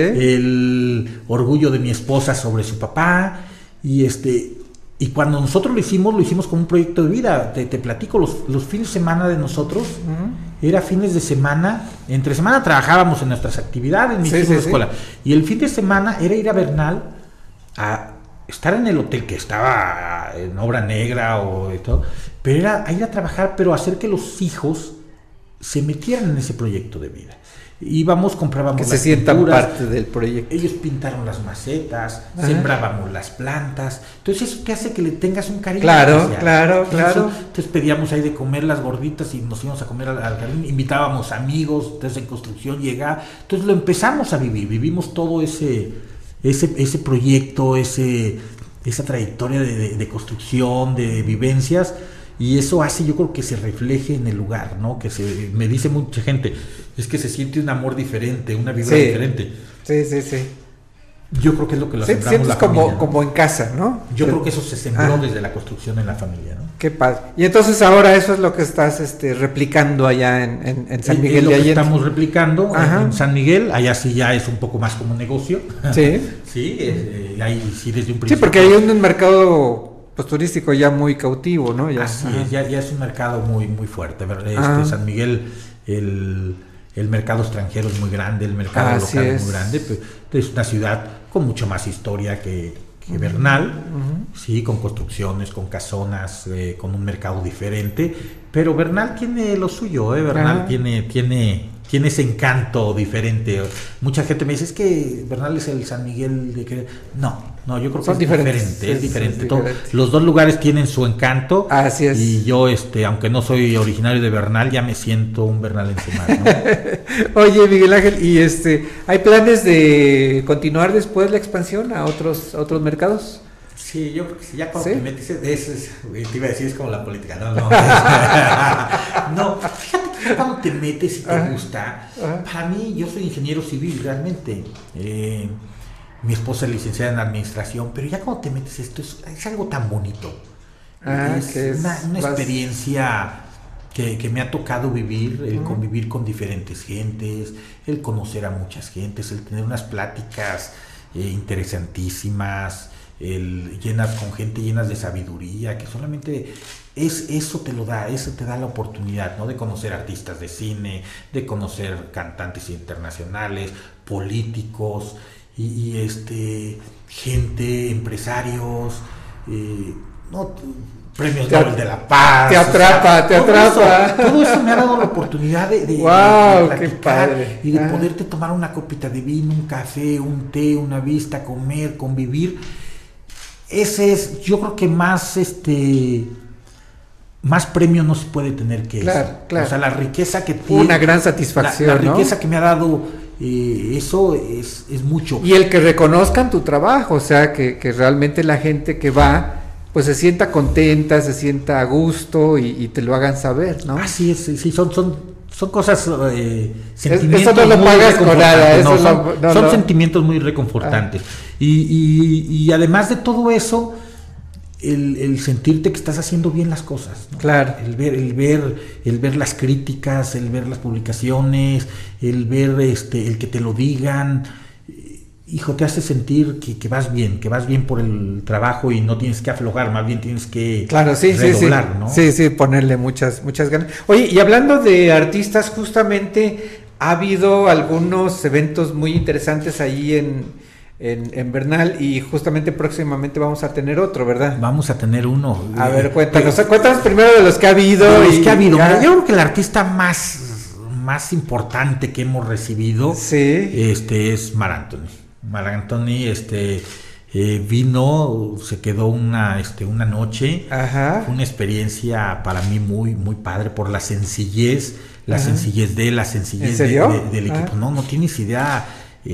El orgullo de mi esposa sobre su papá, y este, y cuando nosotros lo hicimos, lo hicimos como un proyecto de vida. Te, te platico, los, los fines de semana de nosotros, uh-huh. era fines de semana, entre semana trabajábamos en nuestras actividades, mi sí, sí, escuela, sí. y el fin de semana era ir a Bernal a estar en el hotel que estaba en obra negra o todo, pero era a ir a trabajar, pero hacer que los hijos se metieran en ese proyecto de vida. Íbamos, comprábamos que las se sientan pinturas, parte del proyecto. ellos pintaron las macetas, Ajá. sembrábamos las plantas, entonces eso te hace que le tengas un cariño Claro, especial. claro, Entonces, claro. Entonces pedíamos ahí de comer las gorditas y nos íbamos a comer al, al jardín, invitábamos amigos, entonces en construcción llegaba, entonces lo empezamos a vivir, vivimos todo ese, ese, ese proyecto, ese, esa trayectoria de, de, de construcción, de vivencias. Y eso hace, yo creo, que se refleje en el lugar, ¿no? Que se, me dice mucha gente, es que se siente un amor diferente, una vibra Sí. diferente. Sí, sí, sí. Yo creo que es lo que lo Sí, sembramos sientes la como, familia, ¿no? como en casa, ¿no? Yo creo que eso se sembró Ah. desde la construcción en la familia, ¿no? Qué padre. Y entonces ahora eso es lo que estás este, replicando allá en, en, en San Es- Miguel es lo de que Allende. estamos replicando Ajá. en, en San Miguel, allá sí ya es un poco más como un negocio. Sí. Sí, eh, ahí sí desde un Sí, principio. porque hay un mercado pues turístico ya muy cautivo, ¿no? Ya, Así ajá. es, ya, ya es un mercado muy muy fuerte. ¿Verdad? Este, Ah. San Miguel, el, el mercado extranjero es muy grande, el mercado Así local es. es. muy grande. Pero es una ciudad con mucho más historia que, que Bernal, Ujú. sí, con construcciones, con casonas, eh, con un mercado diferente. Pero Bernal tiene lo suyo, ¿eh? Bernal Ajá. tiene, tiene, tiene ese encanto diferente. Mucha gente me dice, es que Bernal es el San Miguel de que... No. No, yo creo que Son es diferentes, diferente, sí, es diferente. sí, Todo- diferente. los dos lugares tienen su encanto. Así es. Y yo, este, aunque no soy originario de Bernal, ya me siento un bernalense más, ¿no? Oye, Miguel Ángel, y este, ¿hay planes de continuar después la expansión a otros a otros mercados? Sí, yo creo que sí, ya cuando ¿Sí? te metes, es, es- te iba a decir, es como la política, no, no. No, fíjate que ya cuando te metes y te Ajá. gusta, Ajá. para mí, yo soy ingeniero civil realmente. Eh, mi esposa es licenciada en administración, pero ya cuando te metes esto es, es algo tan bonito. Ah, es que es una, una más- experiencia que, que me ha tocado vivir, el Ujú. convivir con diferentes gentes, el conocer a muchas gentes, el tener unas pláticas eh, interesantísimas, el, llenas con gente llenas de sabiduría, que solamente es eso te lo da, eso te da la oportunidad, ¿no? De conocer artistas de cine, de conocer cantantes internacionales, políticos y, y este gente, empresarios, eh, no, premios Te- Nobel de la Paz. te atrapa, te todo atrapa. Eso, todo eso me ha dado la oportunidad de, de, Guau, de qué platicar padre. y de Ah. poderte tomar una copita de vino, un café, un té, una vista, comer, convivir. Ese es, yo creo que más este más premio no se puede tener que Claro, eso. claro. O sea, la riqueza que tiene, Una gran satisfacción, la, la ¿no? riqueza que me ha dado eh, eso es, es mucho. Y el que reconozcan tu trabajo, o sea, que, que realmente la gente que va, pues se sienta contenta, se sienta a gusto y, y te lo hagan saber, ¿no? Así es, sí, sí, son, son, son cosas, eh, Es- sentimientos eso no lo muy pagas con nada, reconfortantes, eso no, son, lo- no, son no. sentimientos muy reconfortantes. Y, y, y además de todo eso, el, el sentirte que estás haciendo bien las cosas, ¿no? Claro. El ver, el ver, el ver las críticas, el ver las publicaciones, el ver este, el que te lo digan, eh, hijo, te hace sentir que, que vas bien, que vas bien por el trabajo y no tienes que aflojar, más bien tienes que Claro, sí, sí, sí. redoblar, ¿no? Sí, sí, ponerle muchas, muchas ganas. Oye, y hablando de artistas, justamente ha habido algunos eventos muy interesantes ahí en, en, en Bernal y justamente próximamente vamos a tener otro, ¿verdad? Vamos a tener uno. A eh, ver, cuéntanos, pero- cuéntanos primero de los que ha habido. De los y- que ha habido. ah, Mira, yo creo que el artista más, más importante que hemos recibido Sí. este, es Mar Anthony. Mar Anthony este, eh, vino, se quedó una, este, una noche. Ajá. Fue una experiencia para mí muy, muy padre por la sencillez, la Ajá. sencillez de él, la sencillez ¿En de- serio? de- del equipo. Ah. No, no tienes idea.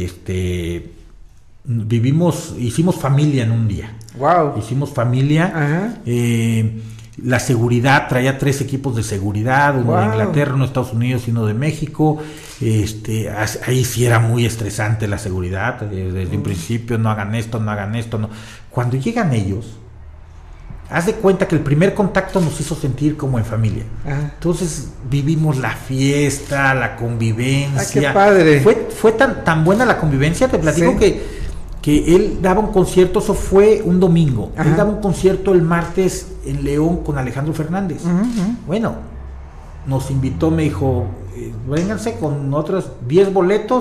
Este, vivimos, hicimos familia en un día. Wow. Hicimos familia. Ajá. Eh, la seguridad, traía tres equipos de seguridad, uno de Wow. Inglaterra, uno de Estados Unidos y uno de México. Este, as- ahí sí era muy estresante la seguridad, eh, desde un principio, no hagan esto, no hagan esto, no. Cuando llegan ellos, haz de cuenta que el primer contacto nos hizo sentir como en familia. Ajá. Entonces vivimos la fiesta, la convivencia. Ah, qué padre. Fue, fue tan, tan buena la convivencia, te platico Sí. que, que él daba un concierto, eso fue un domingo. Ajá. Él daba un concierto el martes en León con Alejandro Fernández. Ujú, ujú. Bueno, nos invitó, me dijo, eh, vénganse con otros diez boletos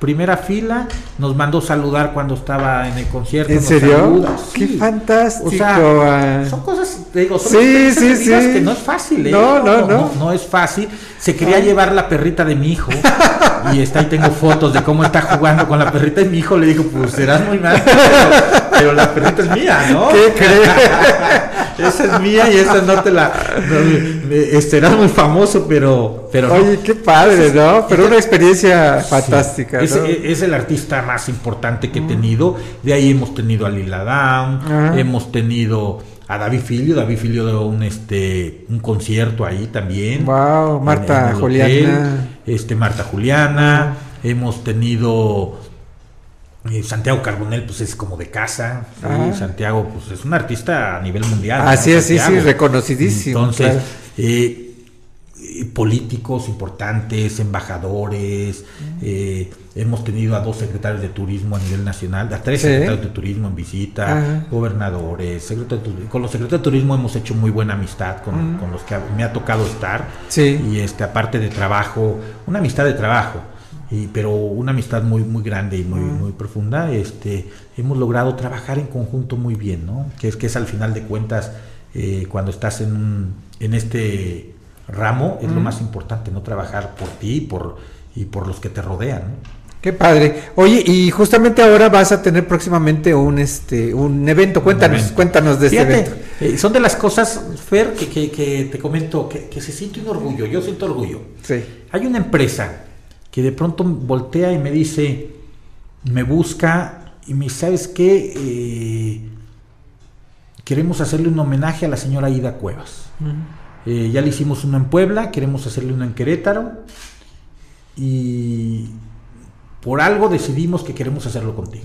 primera fila, nos mandó saludar cuando estaba en el concierto. ¿En nos serio? Saluda, ¡Qué sí. fantástico! O sea, son cosas, te digo, son Sí, experiencias sí, vividas sí. que no es fácil, ¿eh? No, no, no, no. no, no es fácil. Se quería llevar la perrita de mi hijo y está ahí tengo fotos de cómo está jugando con la perrita de mi hijo. Le digo, pues serás muy mal, pero, pero la perrita es mía, ¿no? ¿Qué crees? Esa es mía y esa no te la... No, me- serás muy famoso, pero... pero no. Oye, qué padre, ¿no? Pero una experiencia fantástica, Sí, es, ¿no? es el artista más importante que he tenido. De ahí hemos tenido a Lila Downs, Ajá. hemos tenido a David Filio. David Filio dio un este un concierto ahí también. Wow, en- Marta en el Juliana. hotel. Este Marta Juliana. Hemos tenido eh, Santiago Carbonell, pues es como de casa. ¿sí? Ajá. Santiago, pues es un artista a nivel mundial. Así ¿no? es, sí, sí, Santiago. reconocidísimo. Entonces, claro. eh, eh, políticos importantes, embajadores, eh, hemos tenido a dos secretarios de turismo a nivel nacional, a tres Sí. secretarios de turismo en visita, Ajá. gobernadores, secretarios de turismo. Con los secretarios de turismo hemos hecho muy buena amistad con, con los que me ha tocado estar. Sí. Y este, aparte de trabajo, una amistad de trabajo. Y, pero una amistad muy muy grande y muy muy profunda. Este, hemos logrado trabajar en conjunto muy bien, ¿no? Que es que es al final de cuentas eh, cuando estás en un, en este ramo es lo más importante, no trabajar por ti y por y por los que te rodean, ¿no? Qué padre. Oye, y justamente ahora vas a tener próximamente un este un evento. Cuéntanos, evento. cuéntanos de Fíjate, este evento. eh, son de las cosas, Fer, que, que, que te comento, que, que se siente un orgullo. Yo siento orgullo. Sí. Hay una empresa que de pronto voltea y me dice, me busca y me dice, ¿sabes qué? Eh, queremos hacerle un homenaje a la señora Ida Cuevas. Eh, ya le hicimos uno en Puebla, queremos hacerle uno en Querétaro y por algo decidimos que queremos hacerlo contigo.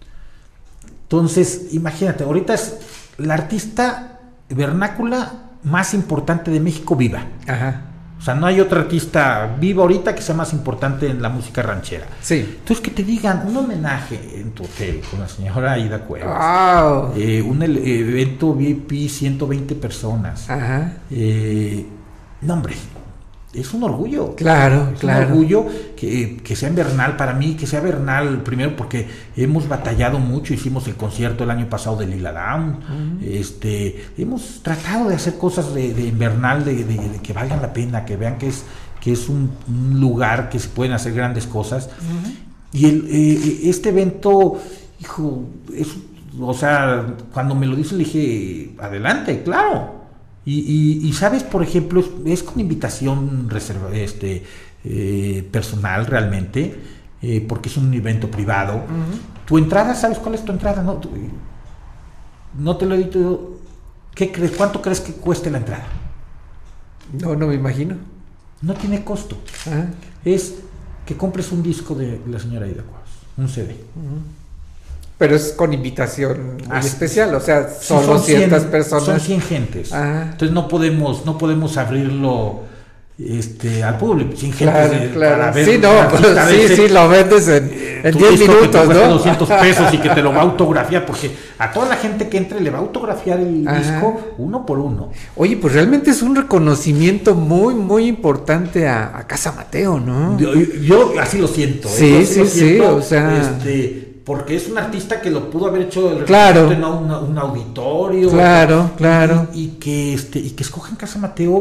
Entonces, imagínate, ahorita es la artista vernácula más importante de México viva. Ajá. O sea, no hay otra artista viva ahorita que sea más importante en la música ranchera. Sí. Entonces, que te digan un homenaje en tu hotel con la señora Aida Cuevas. Wow. Eh, un el- evento V I P, ciento veinte personas. Ajá. Eh, no, hombre, es un orgullo. Claro, es claro. un orgullo que, que sea invernal para mí, que sea vernal primero porque hemos batallado mucho, hicimos el concierto el año pasado de Lila Downs, este, hemos tratado de hacer cosas de, de invernal, de, de- de que valgan la pena, que vean que es, que es un, un lugar que se pueden hacer grandes cosas. Y el, eh, este evento, hijo, es, o sea, cuando me lo dice le dije, adelante, claro. Y, y, y sabes, por ejemplo, es, es con invitación reserva, este, eh, personal realmente, eh, porque es un evento privado. Uh-huh. Tu entrada, ¿sabes cuál es tu entrada? No, tu, no te lo he dicho. ¿Qué crees? ¿Cuánto crees que cueste la entrada? No, no me imagino. No tiene costo. Ajá. Es que compres un disco de la señora Ida Cuevas, un C D. Uh-huh. Pero es con invitación muy Ah, especial, o sea, sí, solo son ciertas cien, personas. Son cien gentes. Ajá. Entonces no podemos, no podemos abrirlo este, al público, sin gente Claro, de, claro. para ver Sí, no, un artista de sí, ese, sí, lo vendes en, eh, en tu diez disco que te minutos, cuesta ¿no? doscientos pesos y que te lo va a autografiar, porque a toda la gente que entre le va a autografiar el Ajá. disco uno por uno. Oye, pues realmente es un reconocimiento muy, muy importante a, a Casa Mateo, ¿no? Yo, yo así lo siento. ¿eh? Sí, Yo así sí, lo sí, siento, o sea- este, porque es un artista que lo pudo haber hecho el Claro. en un, un auditorio. Claro, claro. Y, y que este y que escojan Casa Mateo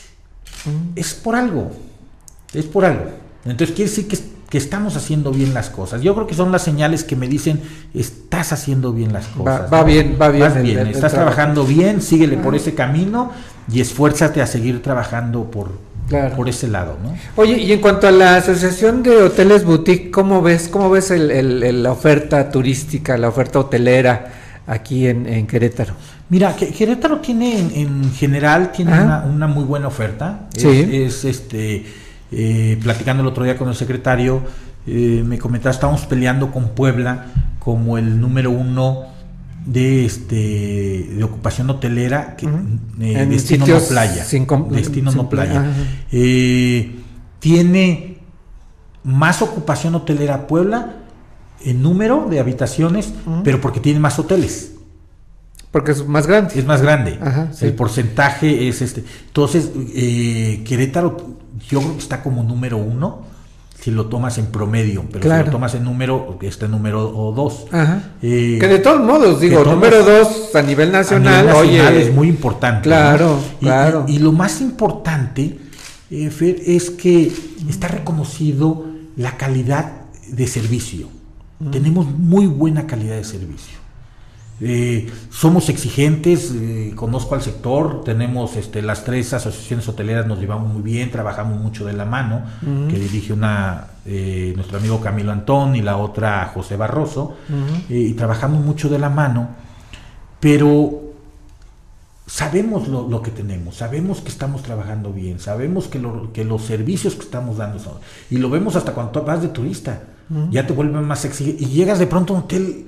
es por algo. Es por algo. Entonces quiere decir que, que estamos haciendo bien las cosas. Yo creo que son las señales que me dicen estás haciendo bien las cosas. Va- va ¿no? bien, va bien Vas el- bien, el- el estás trabajo. trabajando bien, síguele por ese camino y esfuérzate a seguir trabajando por, Claro. por ese lado, ¿no? Oye, y en cuanto a la Asociación de Hoteles Boutique, ¿cómo ves, cómo ves el, el- el- la oferta turística, la oferta hotelera aquí en, en Querétaro? Mira, que Querétaro tiene en, en general tiene Ajá. una, una muy buena oferta. Es, Sí. es, este eh, platicando el otro día con el secretario, eh, me comentaba, estábamos peleando con Puebla como el número uno de este de ocupación hotelera, que, Ujú. eh, En destino no sitios playa. sin com- destino sin no playa. playa. Ajá. Eh, tiene más ocupación hotelera Puebla en número de habitaciones, Ujú. pero porque tiene más hoteles. Porque es más grande. Es más grande. Ajá, sí. El porcentaje es este. Entonces, eh, Querétaro, yo creo que está como número uno. si lo tomas en promedio, pero claro. si lo tomas en número, este número o dos. Ajá. Eh, que de todos modos, digo, todos, número dos a nivel nacional, a nivel nacional oye, es muy importante. Claro, ¿no? y, claro. Y, y lo más importante, eh, Fer, es que está reconocido la calidad de servicio. Mm. Tenemos muy buena calidad de servicio. Eh, somos exigentes, eh, conozco al sector, tenemos este, las tres asociaciones hoteleras, nos llevamos muy bien, trabajamos mucho de la mano, uh-huh. que dirige una eh, nuestro amigo Camilo Antón y la otra José Barroso, uh-huh. eh, y trabajamos mucho de la mano, pero sabemos lo, lo que tenemos, sabemos que estamos trabajando bien, sabemos que, lo, que los servicios que estamos dando son, y lo vemos hasta cuando vas de turista, uh-huh. ya te vuelven más exigente, y llegas de pronto a un hotel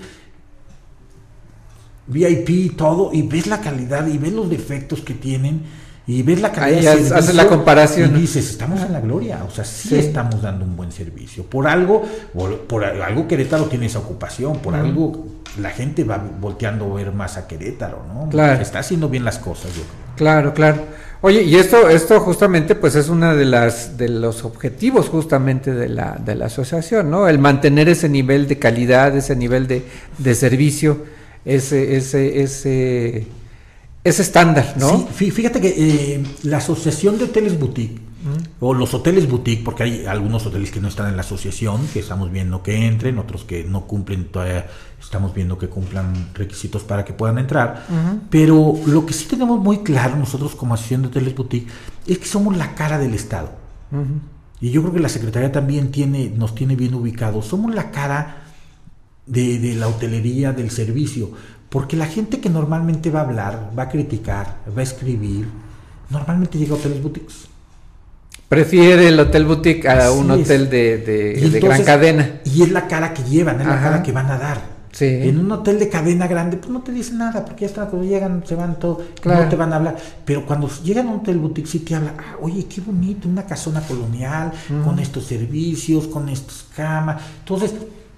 V I P y todo, y ves la calidad y ves los defectos que tienen y ves la calidad. Ahí de haces la comparación y dices, estamos en la gloria, o sea, sí, sí estamos dando un buen servicio. Por algo, por, por algo Querétaro tiene esa ocupación, por uh-huh. algo la gente va volteando a ver más a Querétaro, ¿no? Claro. Está haciendo bien las cosas, yo creo. Claro, claro. Oye, y esto, esto justamente, pues es una de las, de los objetivos justamente de la, de la asociación, ¿no? El mantener ese nivel de calidad, ese nivel de, de servicio. Ese, ese, ese, ese estándar, ¿no? Sí, fíjate que eh, la asociación de hoteles boutique, ¿Mm? o los hoteles boutique, porque hay algunos hoteles que no están en la asociación, que estamos viendo que entren, otros que no cumplen, todavía estamos viendo que cumplan requisitos para que puedan entrar, uh-huh. pero lo que sí tenemos muy claro nosotros como asociación de hoteles boutique es que somos la cara del Estado. Uh-huh. Y yo creo que la Secretaría también tiene, nos tiene bien ubicados, somos la cara De, de la hotelería, del servicio, porque la gente que normalmente va a hablar, va a criticar, va a escribir, normalmente llega a hoteles boutiques. Prefiere el hotel boutique a Así un es. hotel de, de, Entonces, de gran cadena. Y es la cara que llevan, es Ajá. la cara que van a dar. Sí. En un hotel de cadena grande, pues no te dicen nada, porque ya están, cuando llegan, se van todo, claro. no te van a hablar. Pero cuando llegan a un hotel boutique, sí te hablan, ah, oye, qué bonito, una casona colonial, mm. con estos servicios, con estas camas. Entonces,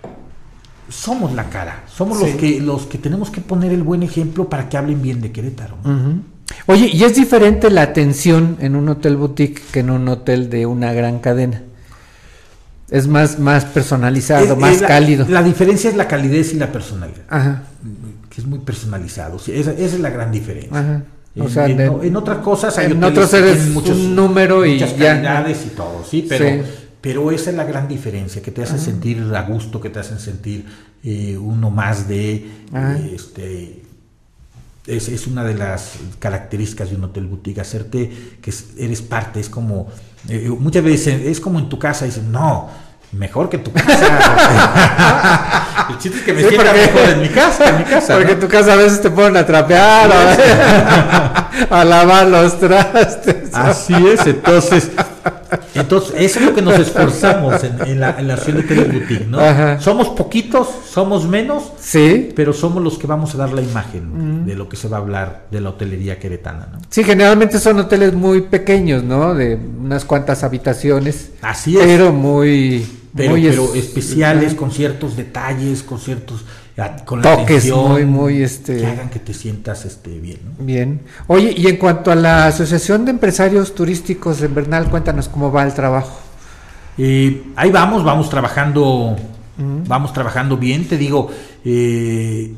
somos la cara, somos sí. los que los que tenemos que poner el buen ejemplo para que hablen bien de Querétaro. Uh-huh. Oye, ¿y es diferente la atención en un hotel boutique que en un hotel de una gran cadena? Es más, más personalizado, es, más es la, cálido. La diferencia es la calidez y la personalidad. Ajá. Que es muy personalizado. Sí, esa, esa es la gran diferencia. Ajá. O en, sea, en, de, en otras cosas hay en hoteles otros que eres tienen muchos, un número y muchas ya. calidades y todo, sí, pero sí. pero esa es la gran diferencia, que te hacen Ajá. sentir a gusto, que te hacen sentir eh, uno más de eh, este es, es una de las características de un hotel boutique, hacerte que eres parte, es como eh, muchas veces es como en tu casa, dicen, no, mejor que tu casa. El chiste es que me sí, sienta porque, mejor en mi casa, en mi casa. Porque ¿no? en tu casa a veces te ponen a trapear, a, a lavar los trastes. Así es, entonces, entonces eso es lo que nos esforzamos en, en, la, en la acción de hoteles boutique, ¿no? Ajá. Somos poquitos, somos menos, sí, pero somos los que vamos a dar la imagen mm. de lo que se va a hablar de la hotelería queretana, ¿no? Sí, generalmente son hoteles muy pequeños, ¿no? De unas cuantas habitaciones. Así es. Pero muy... Pero, muy pero es, especiales, uh-huh. con ciertos detalles, con ciertos con toques, la atención, muy, muy este que hagan que te sientas este bien, ¿no? Bien. Oye, y en cuanto a la Asociación de Empresarios Turísticos en Bernal, cuéntanos cómo va el trabajo. Eh, ahí vamos, vamos trabajando, uh-huh. vamos trabajando bien, te digo, eh,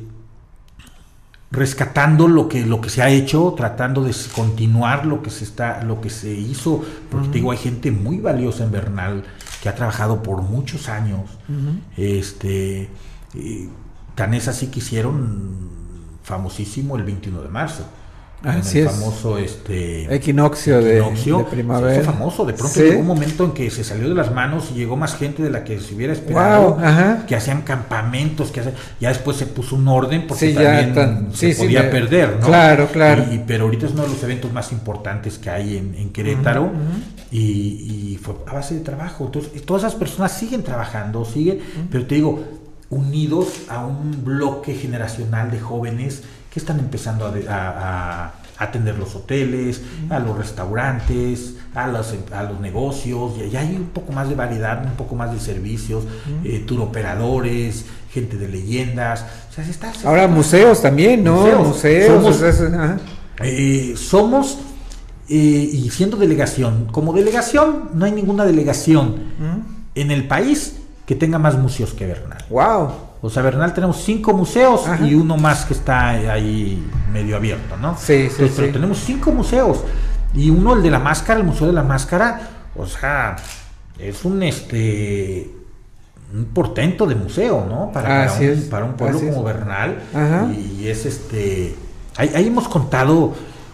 rescatando lo que lo que se ha hecho, tratando de continuar lo que se está, lo que se hizo, porque uh-huh. te digo, hay gente muy valiosa en Bernal que ha trabajado por muchos años, uh-huh. este, eh, tan es así que hicieron famosísimo el veintiuno de marzo. Así el es. famoso este equinoccio, equinoccio de, de primavera. Se hizo famoso, de pronto ¿Sí? llegó un momento en que se salió de las manos y llegó más gente de la que se hubiera esperado, wow, ajá. que hacían campamentos, que hacían, ya después se puso un orden porque sí, también tan, se sí, podía sí, perder, ¿no? Claro, claro. Y, pero ahorita es uno de los eventos más importantes que hay en, en Querétaro, uh-huh. y, y fue a base de trabajo. Entonces, todas esas personas siguen trabajando, siguen, uh-huh. pero te digo, unidos a un bloque generacional de jóvenes que están empezando a, a, a atender los hoteles, uh-huh. a los restaurantes, a los, a los negocios, y ya hay un poco más de variedad, un poco más de servicios, uh-huh. eh, turoperadores, gente de leyendas, o sea, se está, se ahora está, museos también, ¿no? Museos, museos somos, o sea, eh, somos eh, y siendo delegación, como delegación no hay ninguna delegación, uh-huh. en el país que tenga más museos que Bernal. ¡Wow! O sea, Bernal tenemos cinco museos. Ajá. Y uno más que está ahí medio abierto, ¿no? Sí, sí, Entonces, sí. Pero tenemos cinco museos. Y uno, el de la Máscara, el Museo de la Máscara, o sea, es un este un portento de museo, ¿no? Para, para, un, para un pueblo Así como es. Bernal. Ajá. Y es este... Ahí, ahí hemos contado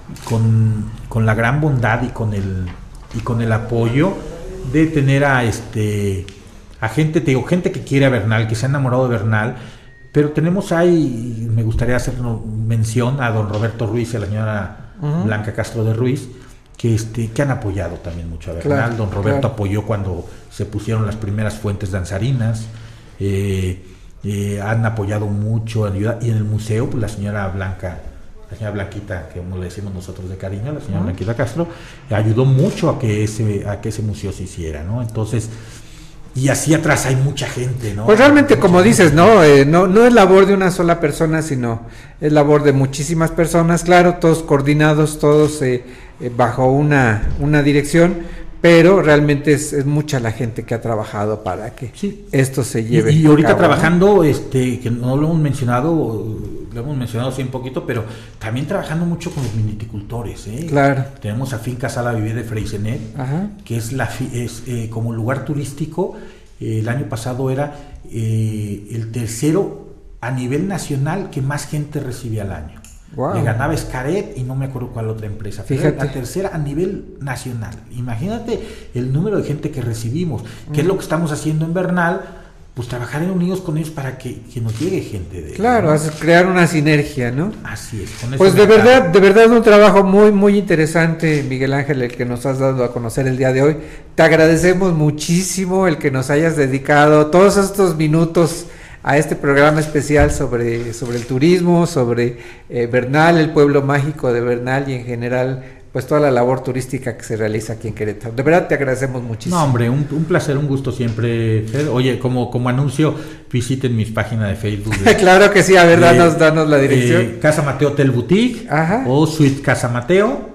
con, con la gran bondad y con el y con el apoyo de tener a este... a gente, te digo, gente que quiere a Bernal, que se ha enamorado de Bernal, pero tenemos ahí, me gustaría hacer mención a don Roberto Ruiz y a la señora uh-huh. Blanca Castro de Ruiz, que este que han apoyado también mucho a Bernal. Claro, don Roberto claro. apoyó cuando se pusieron las primeras fuentes danzarinas, eh, eh, han apoyado mucho, ayuda, y en el museo, pues la señora Blanca, la señora Blanquita, que como le decimos nosotros de cariño, la señora uh-huh. Blanquita Castro, ayudó mucho a que ese, a que ese museo se hiciera, ¿no? Entonces, y así atrás hay mucha gente, ¿no? Pues realmente, mucha como gente. dices, ¿no? Eh, no no es labor de una sola persona, sino es labor de muchísimas personas, claro, todos coordinados, todos eh, eh, bajo una, una dirección, pero realmente es, es mucha la gente que ha trabajado para que sí. esto se lleve. Y, y ahorita cabo, trabajando, ¿no? este, que no lo hemos mencionado, lo hemos mencionado sí un poquito, pero también trabajando mucho con los viticultores, ¿eh? Claro. Tenemos a Finca Sala Vivir de Freixenet, Ajá. que es la es eh, como lugar turístico. Eh, el año pasado era eh, el tercero a nivel nacional que más gente recibía al año. Wow. Le ganaba Xcaret y no me acuerdo cuál otra empresa. Fíjate. La tercera a nivel nacional. Imagínate el número de gente que recibimos. Mm. ¿Qué es lo que estamos haciendo en Bernal? Pues trabajar en unidos con ellos para que, que nos llegue gente de Claro, ¿no? crear una sinergia, ¿no? Así es. Con pues de verdad, de verdad es un trabajo muy, muy interesante, Miguel Ángel, el que nos has dado a conocer el día de hoy. Te agradecemos muchísimo el que nos hayas dedicado todos estos minutos a este programa especial sobre, sobre el turismo, sobre eh, Bernal, el pueblo mágico de Bernal y en general, pues toda la labor turística que se realiza aquí en Querétaro. De verdad te agradecemos muchísimo. No, hombre, un, un placer, un gusto siempre, Fer. Oye, como, como anuncio, visiten mis páginas de Facebook. De, claro que sí, a ver, de, danos, danos la dirección. Eh, Casa Mateo Hotel Boutique Ajá. o Suite Casa Mateo.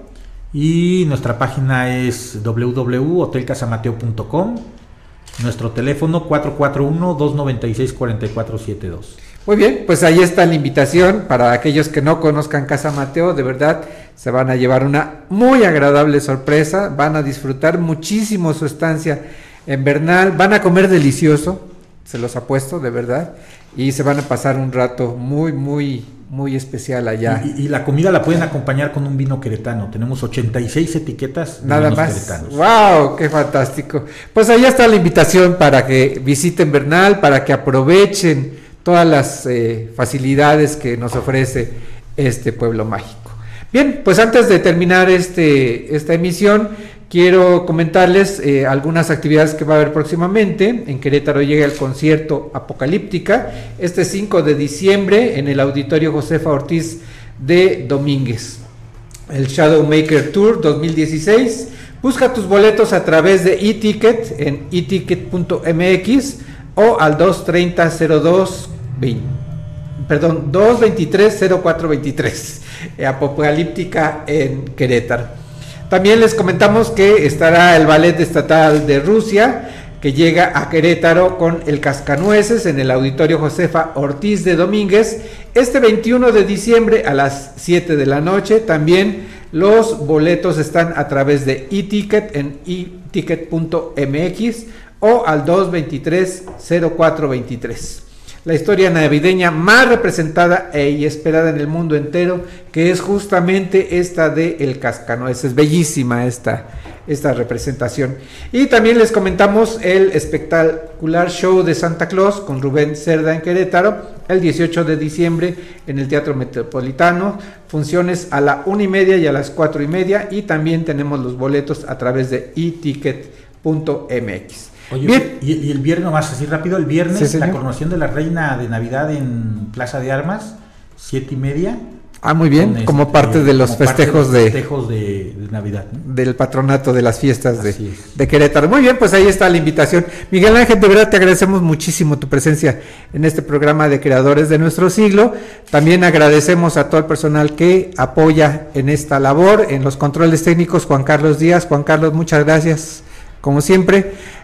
Y nuestra página es w w w punto hotel casa mateo punto com. Nuestro teléfono cuatro cuatro uno, dos nueve seis, cuatro cuatro siete dos. Muy bien, pues ahí está la invitación para aquellos que no conozcan Casa Mateo, de verdad se van a llevar una muy agradable sorpresa, van a disfrutar muchísimo su estancia en Bernal, van a comer delicioso, se los apuesto, de verdad, y se van a pasar un rato muy, muy, muy especial allá. Y, y la comida la pueden acompañar con un vino queretano, tenemos ochenta y seis etiquetas de Nada vinos más. queretanos. ¡Wow! ¡Qué fantástico! Pues ahí está la invitación para que visiten Bernal, para que aprovechen todas las eh, facilidades que nos ofrece este pueblo mágico. Bien, pues antes de terminar este, esta emisión, quiero comentarles eh, algunas actividades que va a haber próximamente. En Querétaro llega el concierto Apocalíptica, este cinco de diciembre en el Auditorio Josefa Ortiz de Domínguez. El Shadowmaker Tour dos mil dieciséis. Busca tus boletos a través de eTicket en e ticket punto m x o al dos treinta cero dos veinte, perdón, dos veintitrés cero cuatro veintitrés, Apocalíptica en Querétaro. También les comentamos que estará el Ballet Estatal de Rusia, que llega a Querétaro con el Cascanueces en el Auditorio Josefa Ortiz de Domínguez, este veintiuno de diciembre a las siete de la noche. También los boletos están a través de eTicket en e ticket punto m x o al dos veintitrés cero cuatro veintitrés. La historia navideña más representada y esperada en el mundo entero, que es justamente esta de El Cascanueces. Bellísima esta, esta representación. Y también les comentamos el espectacular show de Santa Claus con Rubén Cerda en Querétaro, el dieciocho de diciembre en el Teatro Metropolitano, funciones a la una y media y a las cuatro y media, y también tenemos los boletos a través de e ticket punto m x. Oye, bien. Y, y el viernes, más así rápido, el viernes, sí, la coronación de la reina de Navidad en Plaza de Armas, siete y media. Ah, muy bien, este, como parte de los festejos de, de, festejos de, de Navidad, ¿no? Del patronato de las fiestas de, de Querétaro. Muy bien, pues ahí está la invitación. Miguel Ángel, de verdad te agradecemos muchísimo tu presencia en este programa de Creadores de Nuestro Siglo. También agradecemos a todo el personal que apoya en esta labor, en los controles técnicos, Juan Carlos Díaz. Juan Carlos, muchas gracias, como siempre.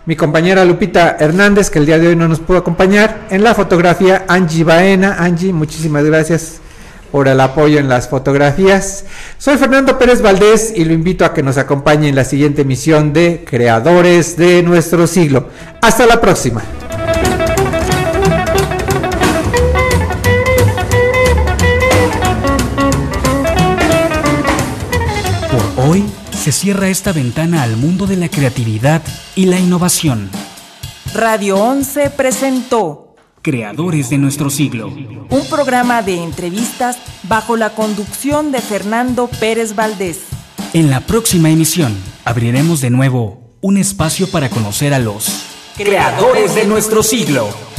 mi compañera Lupita Hernández, que el día de hoy no nos pudo acompañar. En la fotografía, Angie Baena. Angie, muchísimas gracias por el apoyo en las fotografías. Soy Fernando Pérez Valdés y lo invito a que nos acompañe en la siguiente emisión de Creadores de Nuestro Siglo. Hasta la próxima. Por hoy se cierra esta ventana al mundo de la creatividad y la innovación. Radio once presentó Creadores de Nuestro Siglo, un programa de entrevistas bajo la conducción de Fernando Pérez Valdés. En la próxima emisión abriremos de nuevo un espacio para conocer a los Creadores de Nuestro Siglo.